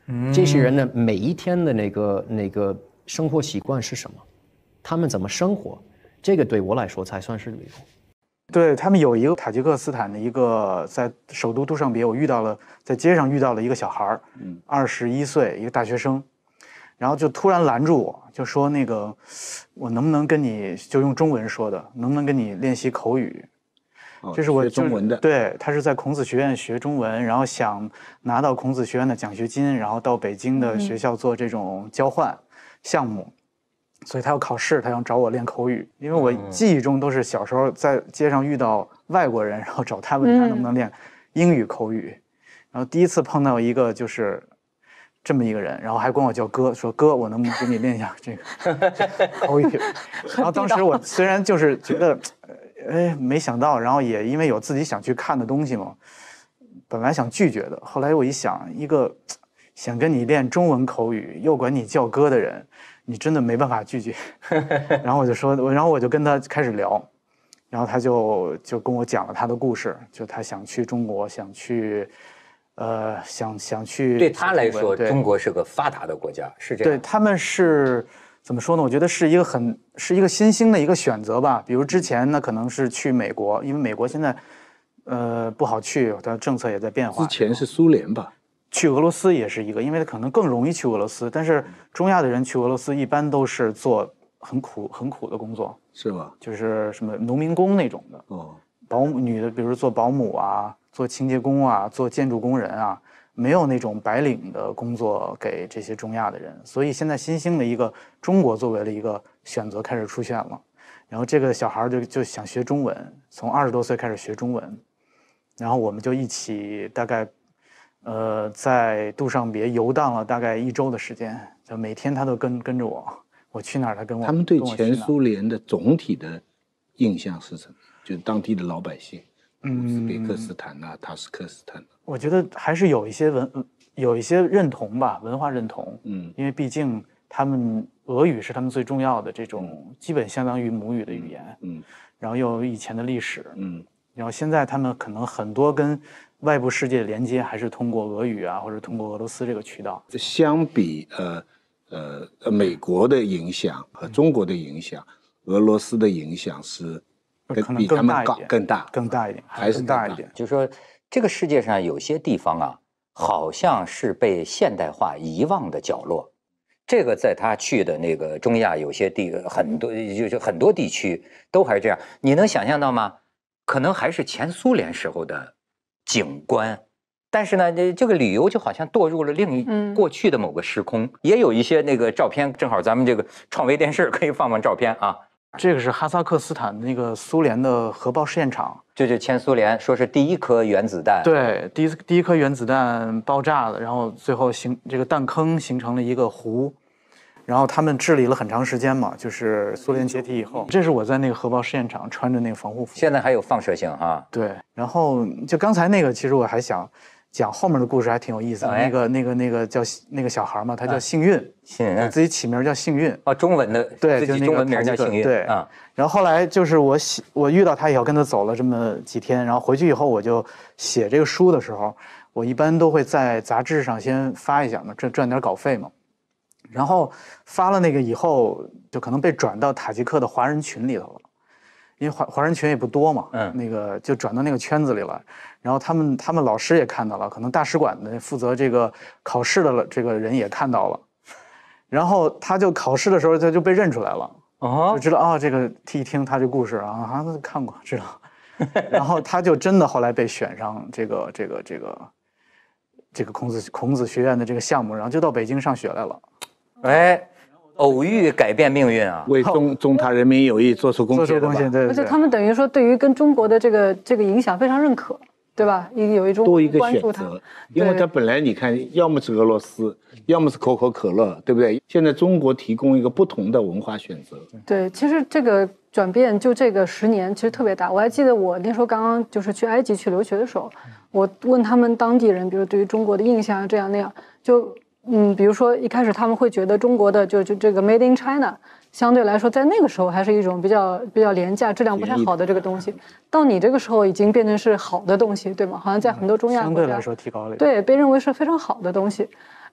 B: 这些人的每一天的那个那个生活习惯是什么，他们怎么生活，这个对我来说才算是旅游。
E: 对，他们有一个塔吉克斯坦的一个在首都杜尚别，我遇到了在街上遇到了一个小孩儿，二十一岁，一个大学生，然后就突然拦住我，就说那个我能不能跟你就用中文说的，能不能跟你练习口语？这是我
D: 学中文的，
E: 对，他是在孔子学院学中文，然后想拿到孔子学院的奖学金，然后到北京的学校做这种交换项目，所以他要考试，他想找我练口语，因为我记忆中都是小时候在街上遇到外国人，然后找他问他能不能练英语口语，然后第一次碰到一个就是这么一个人，然后还管我叫哥，说哥，我能不能给你练一下这个口语？然后当时我虽然就是觉得。哎，没想到，然后也因为有自己想去看的东西嘛，本来想拒绝的，后来我一想，一个想跟你练中文口语又管你叫哥的人，你真的没办法拒绝。然后我就说，然后我就跟他开始聊，然后他就就跟我讲了他的故事，就他想去中国，想去，呃，想想去。
A: 对他来说，中国是个发达的国家，是这样。
E: 对他们是。怎么说呢？我觉得是一个很是一个新兴的一个选择吧。比如之前呢，可能是去美国，因为美国现在，呃，不好去，它政策也在变化。
D: 之前是苏联吧？
E: 去俄罗斯也是一个，因为可能更容易去俄罗斯。但是中亚的人去俄罗斯一般都是做很苦很苦的工作，
D: 是吧？
E: 就是什么农民工那种的。哦。保姆女的，比如做保姆啊，做清洁工啊，做建筑工人啊。没有那种白领的工作给这些中亚的人，所以现在新兴的一个中国作为了一个选择开始出现了。然后这个小孩就就想学中文，从二十多岁开始学中文，然后我们就一起大概，呃，在杜尚别游荡了大概一周的时间，就每天他都跟跟着我，我去哪儿他跟我。
D: 他们对前苏联的总体的印象是什么？就是当地的老百姓。乌兹别克斯坦啊，塔什克斯坦、啊，
E: 我觉得还是有一些文，有一些认同吧，文化认同。嗯，因为毕竟他们俄语是他们最重要的这种，基本相当于母语的语言。嗯，然后又有以前的历史。嗯，然后现在他们可能很多跟外部世界的连接还是通过俄语啊，或者通过俄罗斯这个渠道。
D: 相比呃呃美国的影响和中国的影响，俄罗斯的影响是。
E: 可能更大一点，
D: 更大，
E: 更大一点，
D: 还是
E: 更大一点。
A: 就是说，这个世界上有些地方啊，好像是被现代化遗忘的角落。这个在他去的那个中亚有些地很多，就是很多地区都还是这样。你能想象到吗？可能还是前苏联时候的景观，但是呢，这这个旅游就好像堕入了另一过去的某个时空。也有一些那个照片，正好咱们这个创维电视可以放放照片啊。
E: 这个是哈萨克斯坦那个苏联的核爆试验场，
A: 这就前苏联说是第一颗原子弹，
E: 对，第一第一颗原子弹爆炸了，然后最后形这个弹坑形成了一个湖，然后他们治理了很长时间嘛，就是苏联解体以后，这是我在那个核爆试验场穿着那个防护服，
A: 现在还有放射性哈，
E: 对，然后就刚才那个，其实我还想。讲后面的故事还挺有意思的，哎、那个那个那个叫那个小孩嘛，他叫幸运，
A: 幸运，
E: 自己起名叫幸运
A: 哦，中文的
E: 对，
A: 自己中文名叫幸运，
E: 对啊。然后后来就是我写，我遇到他以后跟他走了这么几天，然后回去以后我就写这个书的时候，我一般都会在杂志上先发一下嘛，赚赚点稿费嘛。然后发了那个以后，就可能被转到塔吉克的华人群里头了。因为华华人群也不多嘛，嗯，那个就转到那个圈子里了，然后他们他们老师也看到了，可能大使馆的负责这个考试的这个人也看到了，然后他就考试的时候他就被认出来了，哦，就知道哦，这个一听他这故事啊，啊，他看过知道，然后他就真的后来被选上这个这个这个这个孔子孔子学院的这个项目，然后就到北京上学来了，
A: 哎。偶遇改变命运啊，
D: 为中中塔人民友谊做出贡献，
E: 做出贡献，对。
F: 而且他们等于说，对于跟中国的这个这个影响非常认可，对吧？有一种
D: 多一个选择，因为他本来你看，要么是俄罗斯，要么是可口可乐，对不对？现在中国提供一个不同的文化选择。
F: 对，其实这个转变就这个十年其实特别大。我还记得我那时候刚刚就是去埃及去留学的时候，我问他们当地人，比如对于中国的印象这样那样，就。嗯，比如说一开始他们会觉得中国的就就这个 Made in China 相对来说在那个时候还是一种比较比较廉价、质量不太好的这个东西，到你这个时候已经变成是好的东西，对吗？好像在很多中亚国家
E: 相对来说提高了，
F: 对，被认为是非常好的东西。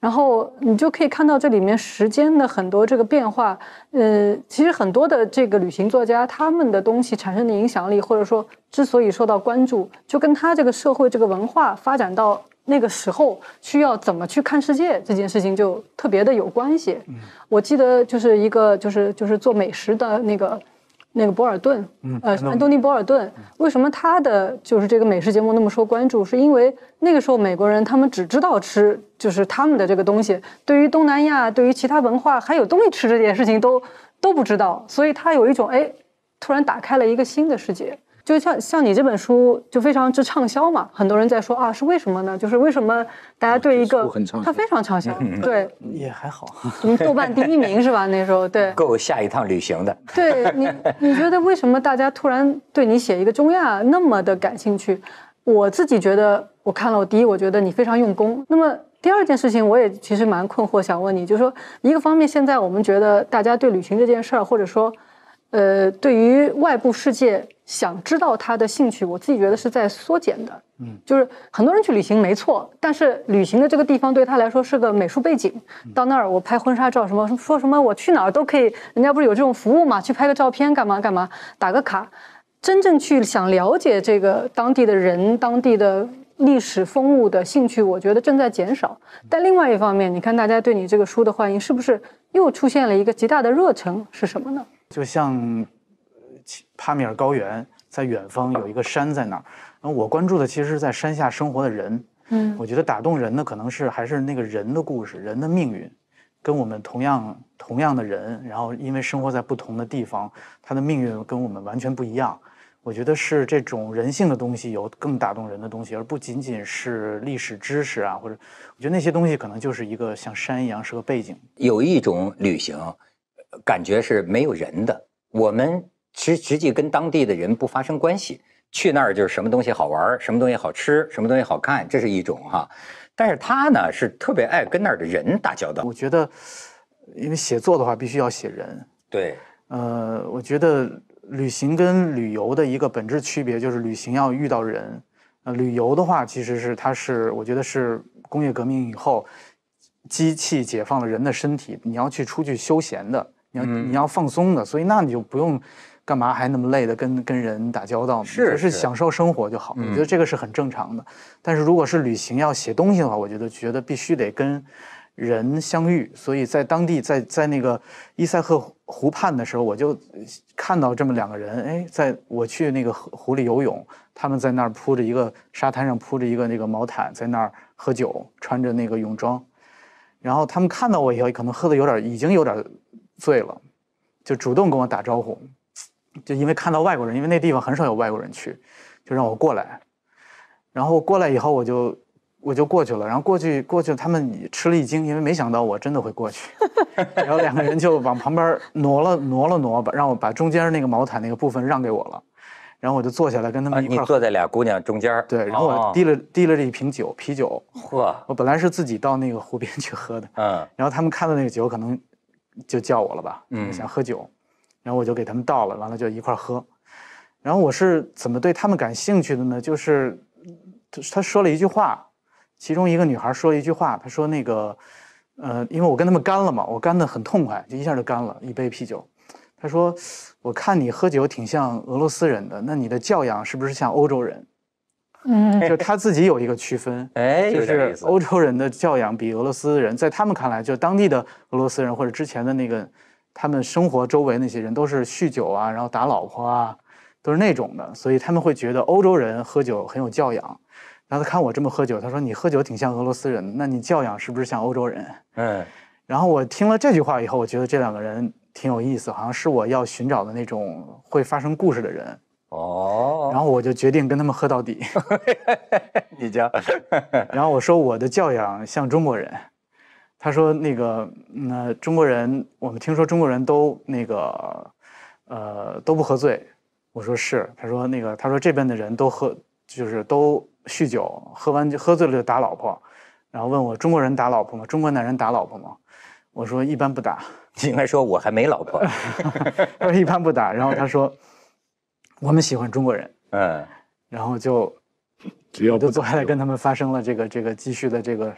F: 然后你就可以看到这里面时间的很多这个变化。呃，其实很多的这个旅行作家他们的东西产生的影响力，或者说之所以受到关注，就跟他这个社会这个文化发展到那个时候需要怎么去看世界这件事情就特别的有关系。嗯、我记得就是一个就是就是做美食的那个。那个博尔顿，呃，安东尼·博尔顿，为什么他的就是这个美食节目那么受关注？是因为那个时候美国人他们只知道吃，就是他们的这个东西，对于东南亚、对于其他文化还有东西吃这件事情都都不知道，所以他有一种哎，突然打开了一个新的世界。就像像你这本书就非常之畅销嘛，很多人在说啊，是为什么呢？就是为什么大家对一个它非常畅销，对，
E: 也还好，
F: 嗯，豆瓣第一名是吧？那时候对，
A: 够下一趟旅行的。
F: 对你，你觉得为什么大家突然对你写一个中亚那么的感兴趣？我自己觉得，我看了，我第一，我觉得你非常用功。那么第二件事情，我也其实蛮困惑，想问你，就是说，一个方面，现在我们觉得大家对旅行这件事儿，或者说，呃，对于外部世界想知道他的兴趣，我自己觉得是在缩减的。嗯，就是很多人去旅行没错，但是旅行的这个地方对他来说是个美术背景。到那儿我拍婚纱照，什么说什么我去哪儿都可以，人家不是有这种服务嘛？去拍个照片干嘛干嘛，打个卡。真正去想了解这个当地的人、当地的历史风物的兴趣，我觉得正在减少。但另外一方面，你看大家对你这个书的欢迎，是不是又出现了一个极大的热忱？是什么呢？
E: 就像帕米尔高原在远方有一个山在那儿，然后我关注的其实是在山下生活的人。嗯，我觉得打动人的可能是还是那个人的故事，人的命运，跟我们同样同样的人，然后因为生活在不同的地方，他的命运跟我们完全不一样。我觉得是这种人性的东西有更打动人的东西，而不仅仅是历史知识啊，或者我觉得那些东西可能就是一个像山一样是个背景。
A: 有一种旅行感觉是没有人的，我们实实际跟当地的人不发生关系，去那儿就是什么东西好玩，什么东西好吃，什么东西好看，这是一种哈。但是他呢是特别爱跟那儿的人打交道。
E: 我觉得因为写作的话必须要写人。
A: 对，
E: 呃，我觉得旅行跟旅游的一个本质区别就是旅行要遇到人，呃，旅游的话其实是它是我觉得是工业革命以后机器解放了人的身体，你要去出去休闲的，你要、嗯、你要放松的，所以那你就不用干嘛还那么累的跟跟人打交道，
A: 是
E: 就是享受生活就好、嗯、我觉得这个是很正常的。但是如果是旅行要写东西的话，我觉得觉得必须得跟人相遇，所以在当地在在那个伊塞赫湖畔的时候，我就看到这么两个人，哎，在我去那个湖里游泳，他们在那儿铺着一个沙滩上铺着一个那个毛毯，在那儿喝酒，穿着那个泳装，然后他们看到我以后，可能喝的有点已经有点醉了，就主动跟我打招呼，就因为看到外国人，因为那地方很少有外国人去，就让我过来，然后过来以后我就。我就过去了，然后过去过去，他们吃了一惊，因为没想到我真的会过去。然后两个人就往旁边挪了挪了挪，把让我把中间那个毛毯那个部分让给我了。然后我就坐下来跟他们一块、
A: 啊。你坐在俩姑娘中间。
E: 对，然后我递了、哦、递了这一瓶酒，啤酒。
A: 嚯！
E: 我本来是自己到那个湖边去喝的。嗯。然后他们看到那个酒，可能就叫我了吧，嗯，想喝酒，然后我就给他们倒了，完了就一块喝。然后我是怎么对他们感兴趣的呢？就是他说了一句话。其中一个女孩说了一句话，她说那个，呃，因为我跟他们干了嘛，我干得很痛快，就一下就干了一杯啤酒。她说，我看你喝酒挺像俄罗斯人的，那你的教养是不是像欧洲人？嗯，就她自己有一个区分，哎，就是欧洲人的教养比俄罗斯人，在他们看来，就当地的俄罗斯人或者之前的那个，他们生活周围那些人都是酗酒啊，然后打老婆啊，都是那种的，所以他们会觉得欧洲人喝酒很有教养。然后他看我这么喝酒，他说你喝酒挺像俄罗斯人，那你教养是不是像欧洲人？嗯，然后我听了这句话以后，我觉得这两个人挺有意思，好像是我要寻找的那种会发生故事的人。哦，然后我就决定跟他们喝到底。
A: 你讲。
E: 然后我说我的教养像中国人，他说那个那中国人，我们听说中国人都那个呃都不喝醉，我说是，他说那个他说这边的人都喝就是都。酗酒，喝完就喝醉了就打老婆，然后问我中国人打老婆吗？中国男人打老婆吗？我说一般不打。
A: 你应该说我还没老婆。
E: 他说一般不打，然后他说我们喜欢中国人。嗯，然后就只要就坐下来跟他们发生了这个这个继续的这个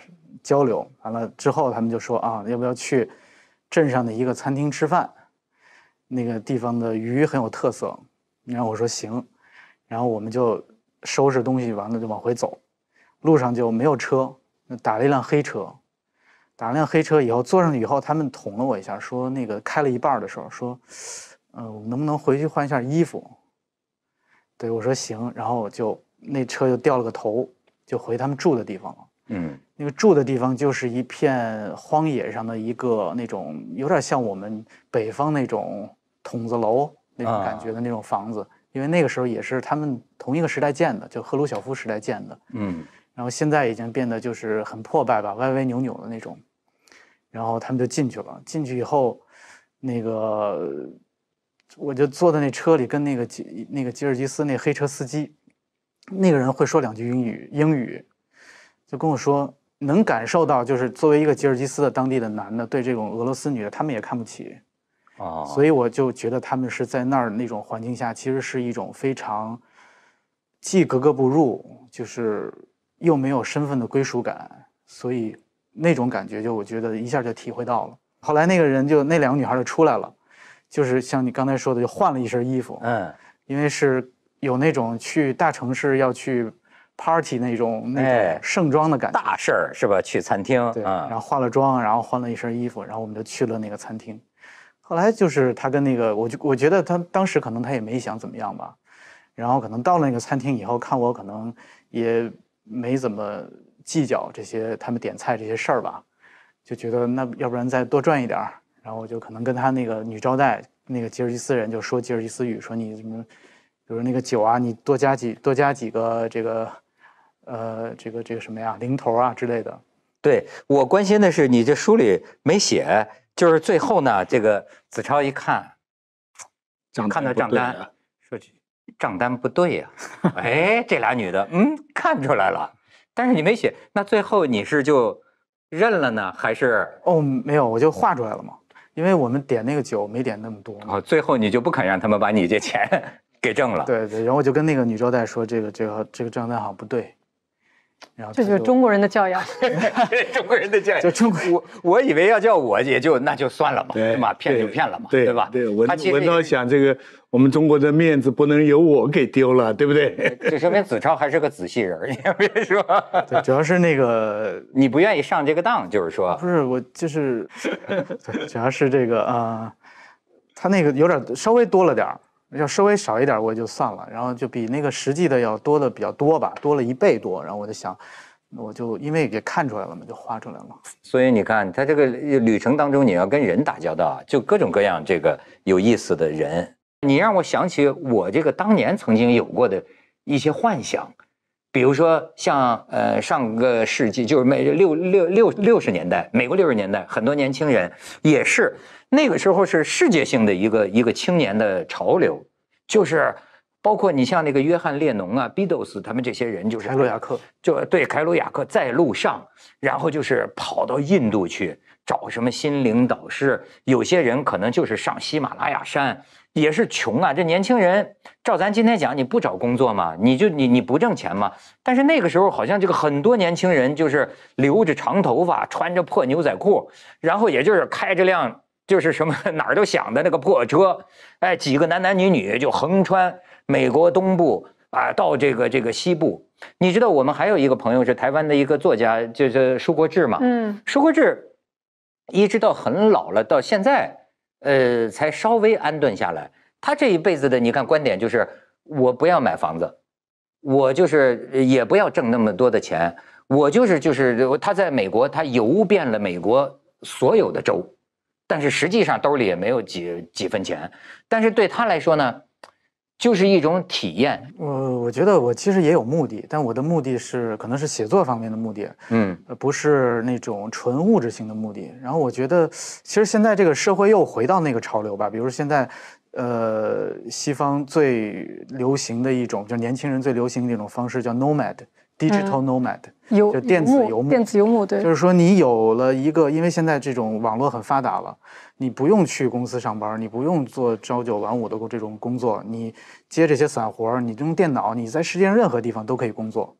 E: 交流。完了之后，他们就说啊，要不要去镇上的一个餐厅吃饭？那个地方的鱼很有特色。然后我说行，然后我们就收拾东西，完了就往回走。路上就没有车，打了一辆黑车。打了辆黑车以后，坐上去以后，他们捅了我一下，说那个开了一半的时候说，呃，我能不能回去换一下衣服？对，我说行，然后就那车就掉了个头，就回他们住的地方了。
A: 嗯，
E: 那个住的地方就是一片荒野上的一个那种有点像我们北方那种筒子楼那种感觉的那种房子，啊、因为那个时候也是他们同一个时代建的，就赫鲁晓夫时代建的。
A: 嗯，
E: 然后现在已经变得就是很破败吧，歪歪扭扭的那种。然后他们就进去了，进去以后，那个。我就坐在那车里，跟那个吉那个吉尔吉斯那黑车司机，那个人会说两句英语，英语，就跟我说，能感受到，就是作为一个吉尔吉斯的当地的男的，对这种俄罗斯女的，他们也看不起，
A: 哦，
E: 所以我就觉得他们是在那儿那种环境下，其实是一种非常既格格不入，就是又没有身份的归属感，所以那种感觉就我觉得一下就体会到了。后来那个人就那两个女孩就出来了。就是像你刚才说的，就换了一身衣服，
A: 嗯，
E: 因为是有那种去大城市要去 party 那种那种盛装的感觉，
A: 大事儿是吧？去餐厅，
E: 对，然后化了妆，然后换了一身衣服，然后我们就去了那个餐厅。后来就是他跟那个，我就我觉得他当时可能他也没想怎么样吧，然后可能到了那个餐厅以后，看我可能也没怎么计较这些他们点菜这些事儿吧，就觉得那要不然再多赚一点儿。然后我就可能跟他那个女招待，那个吉尔吉斯人就说吉尔吉斯语，说你什么，比如那个酒啊，你多加几多加几个这个，呃，这个这个什么呀，零头啊之类的。
A: 对，我关心的是你这书里没写，就是最后呢，这个子超一看，看到账单，啊、说账单不对呀、啊，哎，这俩女的，嗯，看出来了，但是你没写，那最后你是就认了呢，还是？
E: 哦，没有，我就画出来了嘛。因为我们点那个酒没点那么多
A: 哦，最后你就不肯让他们把你这钱给挣了。
E: 对对，然后我就跟那个女招待说，这个这个这个账单好像不对。然后
F: 这就是中国人的教养。
A: 中国人的教养。
E: 就中国，
A: 我我以为要叫我也就那就算了嘛，
G: 对
A: 嘛，骗就骗了嘛，
G: 对
A: 对吧？
G: 对，文文涛想这个，我们中国的面子不能由我给丢了，对不对？
A: 这说明子超还是个仔细人，你别说。
E: 对，主要是那个
A: 你不愿意上这个当，就是说。
E: 不是我就是对，主要是这个啊、呃，他那个有点稍微多了点儿。要稍微少一点我也就算了，然后就比那个实际的要多的比较多吧，多了一倍多。然后我就想，我就因为也看出来了嘛，就画出来了。
A: 所以你看，他这个旅程当中，你要跟人打交道，就各种各样这个有意思的人。你让我想起我这个当年曾经有过的一些幻想，比如说像呃上个世纪就是美六六六六十年代，美国六十年代，很多年轻人也是。那个时候是世界性的一个一个青年的潮流，就是包括你像那个约翰列侬啊、Beatles 他们这些人，就是
E: 凯鲁亚克，
A: 就对凯鲁亚克在路上，然后就是跑到印度去找什么心灵导师，有些人可能就是上喜马拉雅山，也是穷啊。这年轻人，照咱今天讲，你不找工作吗？你就你你不挣钱吗？但是那个时候好像这个很多年轻人就是留着长头发，穿着破牛仔裤，然后也就是开着辆。就是什么哪儿都响的那个破车，哎，几个男男女女就横穿美国东部啊，到这个这个西部。你知道我们还有一个朋友是台湾的一个作家，就是舒国治嘛。嗯，舒国治一直到很老了，到现在，呃，才稍微安顿下来。他这一辈子的，你看观点就是，我不要买房子，我就是也不要挣那么多的钱，我就是就是他在美国，他游遍了美国所有的州。但是实际上兜里也没有几几分钱，但是对他来说呢，就是一种体验。
E: 我我觉得我其实也有目的，但我的目的是可能是写作方面的目的，嗯，不是那种纯物质性的目的。然后我觉得，其实现在这个社会又回到那个潮流吧，比如现在，呃，西方最流行的一种，就是年轻人最流行的一种方式叫 nomad。Digital nomad，
F: 嗯、
E: 就电子游牧，
F: 电子游牧，对，
E: 就是说你有了一个，因为现在这种网络很发达了，你不用去公司上班，你不用做朝九晚五的这种工作，你接这些散活，你用电脑，你在世界上任何地方都可以工作。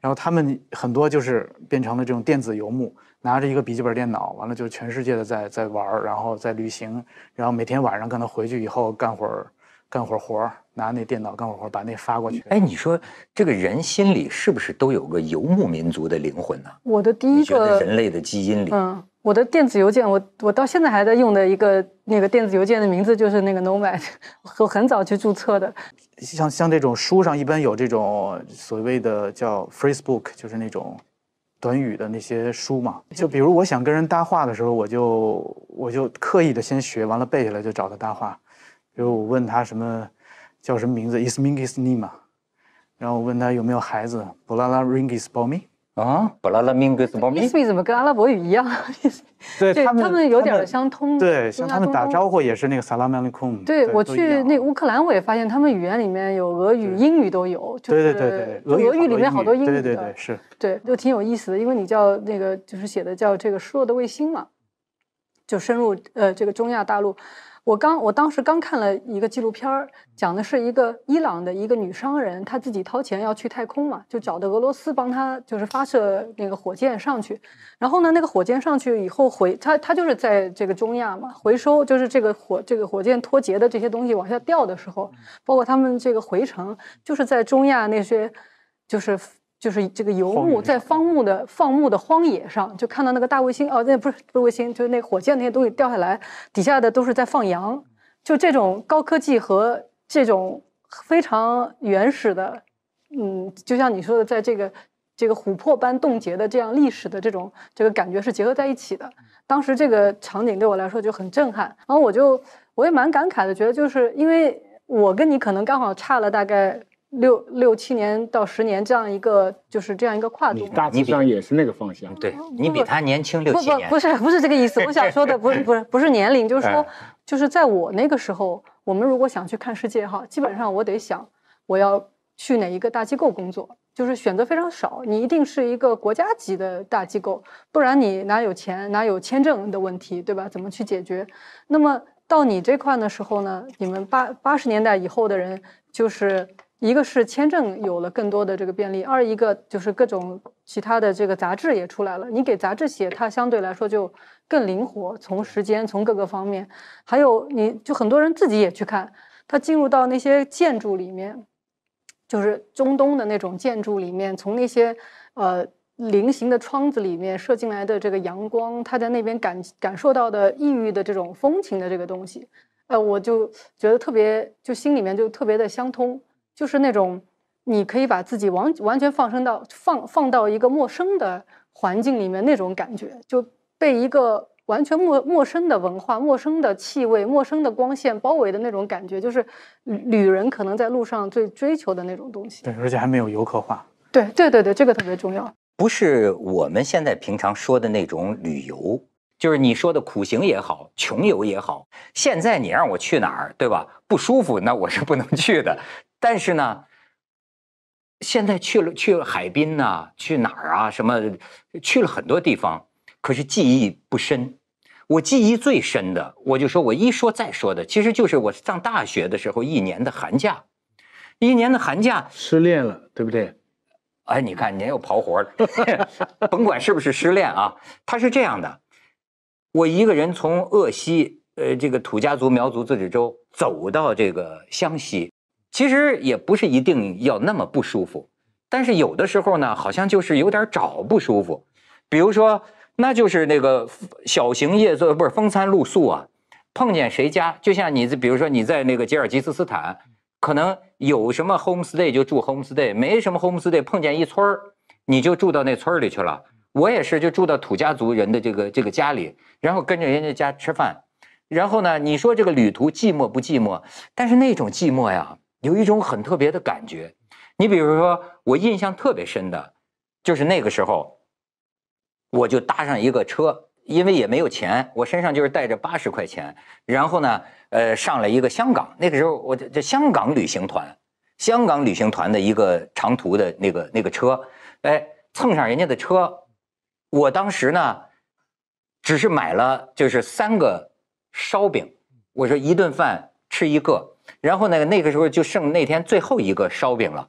E: 然后他们很多就是变成了这种电子游牧，拿着一个笔记本电脑，完了就全世界的在在玩，然后在旅行，然后每天晚上可能回去以后干会儿干会儿活，拿那电脑干会儿活，把那发过去。
A: 哎，你说这个人心里是不是都有个游牧民族的灵魂呢？
F: 我的第一个
A: 人类的基因里，
F: 嗯，我的电子邮件，我我到现在还在用的一个那个电子邮件的名字就是那个 Nomad， 我很早去注册的。
E: 像像这种书上一般有这种所谓的叫 phrasebook， 就是那种短语的那些书嘛。就比如我想跟人搭话的时候，我就我就刻意的先学，完了背下来就找他搭话。比如我问他什么叫什么名字 ，Ismingis Nima， 然后我问他有没有孩子 ，Bolala Ringis Bomi。
A: 啊，布拉拉明格斯保密，
F: 意思怎么跟阿拉伯语一样？
E: 对他们，
F: 他们有点相通。
E: 对，像他们打招呼也是那个 Salam Alaikum。
F: 对，我去那乌克兰，我也发现他们语言里面有俄语、英语都有。
E: 对对对对，
F: 俄语里面好多英语。
E: 对对对，是。
F: 对，就挺有意思的，因为你叫那个就是写的叫这个失落的卫星嘛，就深入呃这个中亚大陆。我刚我当时刚看了一个纪录片儿，讲的是一个伊朗的一个女商人，她自己掏钱要去太空嘛，就找的俄罗斯帮她就是发射那个火箭上去。然后呢，那个火箭上去以后回，她她就是在这个中亚嘛，回收就是这个火这个火箭脱节的这些东西往下掉的时候，包括他们这个回程，就是在中亚那些就是。就是这个游牧在放牧的放牧的荒野上，就看到那个大卫星哦，那不是不是卫星，就是那个火箭那些东西掉下来，底下的都是在放羊。就这种高科技和这种非常原始的，嗯，就像你说的，在这个这个琥珀般冻结的这样历史的这种这个感觉是结合在一起的。当时这个场景对我来说就很震撼，然后我就我也蛮感慨的，觉得就是因为我跟你可能刚好差了大概。六六七年到十年这样一个就是这样一个跨度，
G: 你大致上也是那个方向。
A: 对，你比他年轻六七年。
F: 不不不是不是这个意思，我想说的不是不是不是年龄，就是说就是在我那个时候，我们如果想去看世界哈，基本上我得想我要去哪一个大机构工作，就是选择非常少，你一定是一个国家级的大机构，不然你哪有钱哪有签证的问题，对吧？怎么去解决？那么到你这块的时候呢，你们八八十年代以后的人就是。一个是签证有了更多的这个便利，二一个就是各种其他的这个杂志也出来了。你给杂志写，它相对来说就更灵活，从时间从各个方面，还有你就很多人自己也去看，他进入到那些建筑里面，就是中东的那种建筑里面，从那些呃菱形的窗子里面射进来的这个阳光，他在那边感感受到的异域的这种风情的这个东西，呃，我就觉得特别，就心里面就特别的相通。就是那种你可以把自己完完全放生到放放到一个陌生的环境里面那种感觉，就被一个完全陌陌生的文化、陌生的气味、陌生的光线包围的那种感觉，就是旅人可能在路上最追求的那种东西。
E: 对，而且还没有游客化。
F: 对对对对，这个特别重要。
A: 不是我们现在平常说的那种旅游，就是你说的苦行也好，穷游也好。现在你让我去哪儿，对吧？不舒服，那我是不能去的。但是呢，现在去了去海滨呐、啊，去哪儿啊？什么去了很多地方，可是记忆不深。我记忆最深的，我就说我一说再说的，其实就是我上大学的时候一年的寒假，一年的寒假
G: 失恋了，对不对？
A: 哎，你看您又刨活了，甭管是不是失恋啊，他是这样的，我一个人从鄂西，呃，这个土家族苗族自治州走到这个湘西。其实也不是一定要那么不舒服，但是有的时候呢，好像就是有点找不舒服。比如说，那就是那个小型夜宿，不是风餐露宿啊，碰见谁家，就像你，比如说你在那个吉尔吉斯斯坦，可能有什么 homestay 就住 homestay， 没什么 homestay， 碰见一村儿，你就住到那村里去了。我也是，就住到土家族人的这个这个家里，然后跟着人家家吃饭。然后呢，你说这个旅途寂寞不寂寞？但是那种寂寞呀。有一种很特别的感觉，你比如说，我印象特别深的，就是那个时候，我就搭上一个车，因为也没有钱，我身上就是带着八十块钱，然后呢，呃，上了一个香港，那个时候我这香港旅行团，香港旅行团的一个长途的那个那个车，哎，蹭上人家的车，我当时呢，只是买了就是三个烧饼，我说一顿饭吃一个。然后呢，那个时候就剩那天最后一个烧饼了，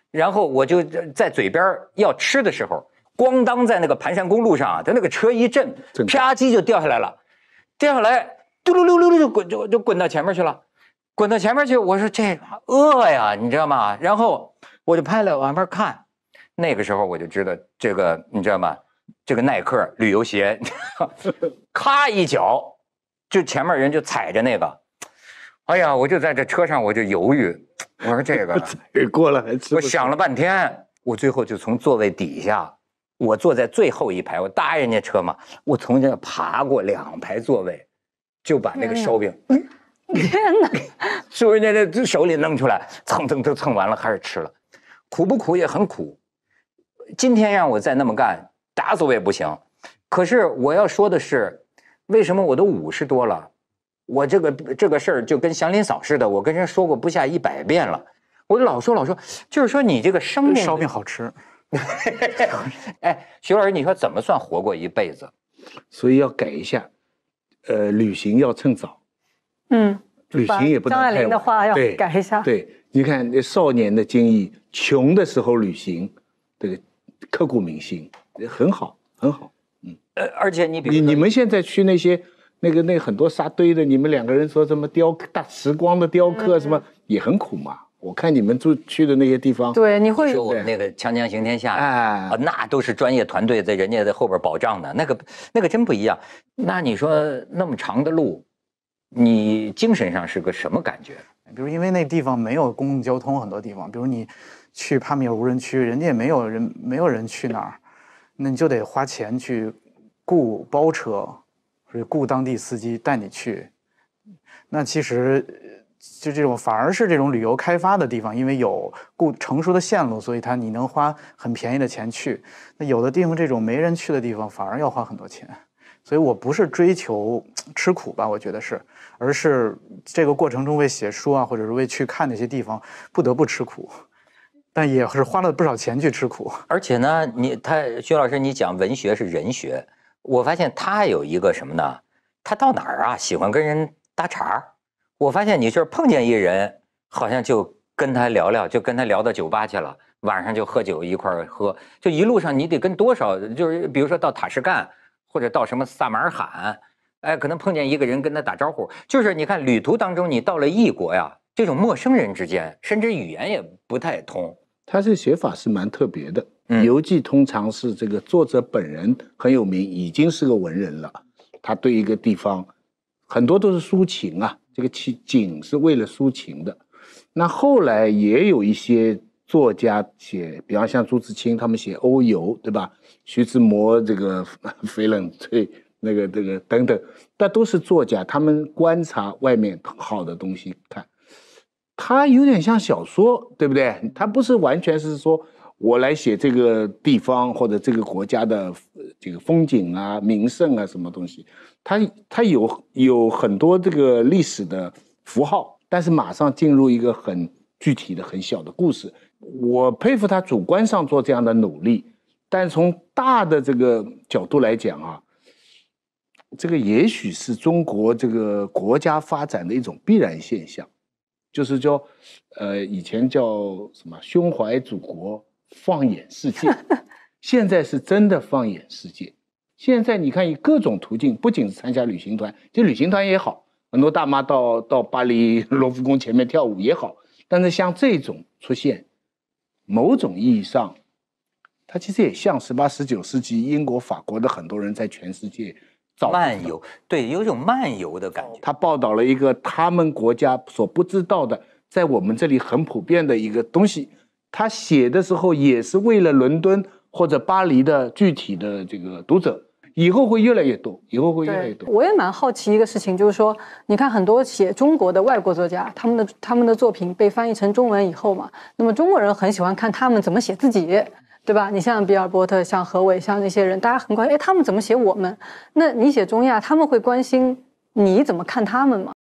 A: 然后我就在嘴边要吃的时候，咣当在那个盘山公路上，它那个车一震，啪叽就掉下来了，掉下来嘟噜噜噜噜就滚就就滚到前面去了，滚到前面去。我说这饿呀，你知道吗？然后我就拍了往边看，那个时候我就知道这个你知道吗？这个耐克旅游鞋，咔一脚，就前面人就踩着那个，哎呀，我就在这车上我就犹豫，我说这个
G: 过了还吃，
A: 我想了半天，我最后就从座位底下，我坐在最后一排，我搭人家车嘛，我从这爬过两排座位，就把那个烧饼，
F: 天哪，
A: 从人家的手里弄出来，蹭蹭蹭蹭完了开始吃了，苦不苦也很苦。今天让我再那么干，打死我也不行。可是我要说的是，为什么我都五十多了，我这个这个事儿就跟祥林嫂似的，我跟人说过不下一百遍了。我老说老说，就是说你这个生命
E: 烧饼好吃。
A: 哎，徐老师，你说怎么算活过一辈子？
G: 所以要改一下，呃，旅行要趁早。
F: 嗯，
G: 旅行也不能
F: 太晚。张爱玲的话要改一下。
G: 对，你看少年的经历，穷的时候旅行，这个刻骨铭心，很好，很好。嗯，
A: 呃，而且你比如
G: 你你们现在去那些那个那很多沙堆的，你们两个人说什么雕大时光的雕刻什么、嗯、也很苦嘛。我看你们住去的那些地方，
F: 对，你会
A: 说我们那个《锵锵行天下》啊，那都是专业团队在人家的后边保障的，那个那个真不一样。那你说那么长的路，你精神上是个什么感觉？
E: 比如因为那地方没有公共交通，很多地方，比如你去帕米尔无人区，人家也没有人没有人去那儿，那你就得花钱去雇包车，或者雇当地司机带你去。那其实。就这种反而是这种旅游开发的地方，因为有固成熟的线路，所以它你能花很便宜的钱去。那有的地方这种没人去的地方，反而要花很多钱。所以我不是追求吃苦吧，我觉得是，而是这个过程中为写书啊，或者是为去看那些地方，不得不吃苦，但也是花了不少钱去吃苦。
A: 而且呢，你他徐老师，你讲文学是人学，我发现他有一个什么呢？他到哪儿啊，喜欢跟人搭茬。我发现你就是碰见一人，好像就跟他聊聊，就跟他聊到酒吧去了，晚上就喝酒一块儿喝，就一路上你得跟多少，就是比如说到塔什干或者到什么萨马尔罕，哎，可能碰见一个人跟他打招呼，就是你看旅途当中你到了异国呀，这种陌生人之间，甚至语言也不太通。
G: 他这写法是蛮特别的，嗯、游记通常是这个作者本人很有名，已经是个文人了，他对一个地方很多都是抒情啊。这个景是为了抒情的，那后来也有一些作家写，比方像朱自清他们写欧游，对吧？徐志摩这个翡冷翠那个这个等等，那都是作家，他们观察外面好的东西看，他有点像小说，对不对？他不是完全是说我来写这个地方或者这个国家的这个风景啊、名胜啊什么东西。它它有有很多这个历史的符号，但是马上进入一个很具体的、很小的故事。我佩服他主观上做这样的努力，但从大的这个角度来讲啊，这个也许是中国这个国家发展的一种必然现象，就是叫呃以前叫什么胸怀祖国，放眼世界，现在是真的放眼世界。现在你看以各种途径，不仅是参加旅行团，就旅行团也好，很多大妈到到巴黎罗浮宫前面跳舞也好，但是像这种出现，某种意义上，它其实也像十八、十九世纪英国、法国的很多人在全世界造
A: 漫游，对，有种漫游的感觉。
G: 他报道了一个他们国家所不知道的，在我们这里很普遍的一个东西。他写的时候也是为了伦敦或者巴黎的具体的这个读者。以后会越来越多，以后会越来越多。
F: 我也蛮好奇一个事情，就是说，你看很多写中国的外国作家，他们的他们的作品被翻译成中文以后嘛，那么中国人很喜欢看他们怎么写自己，对吧？你像比尔波特、像何伟、像那些人，大家很关心，哎，他们怎么写我们？那你写中亚，他们会关心你怎么看他们吗？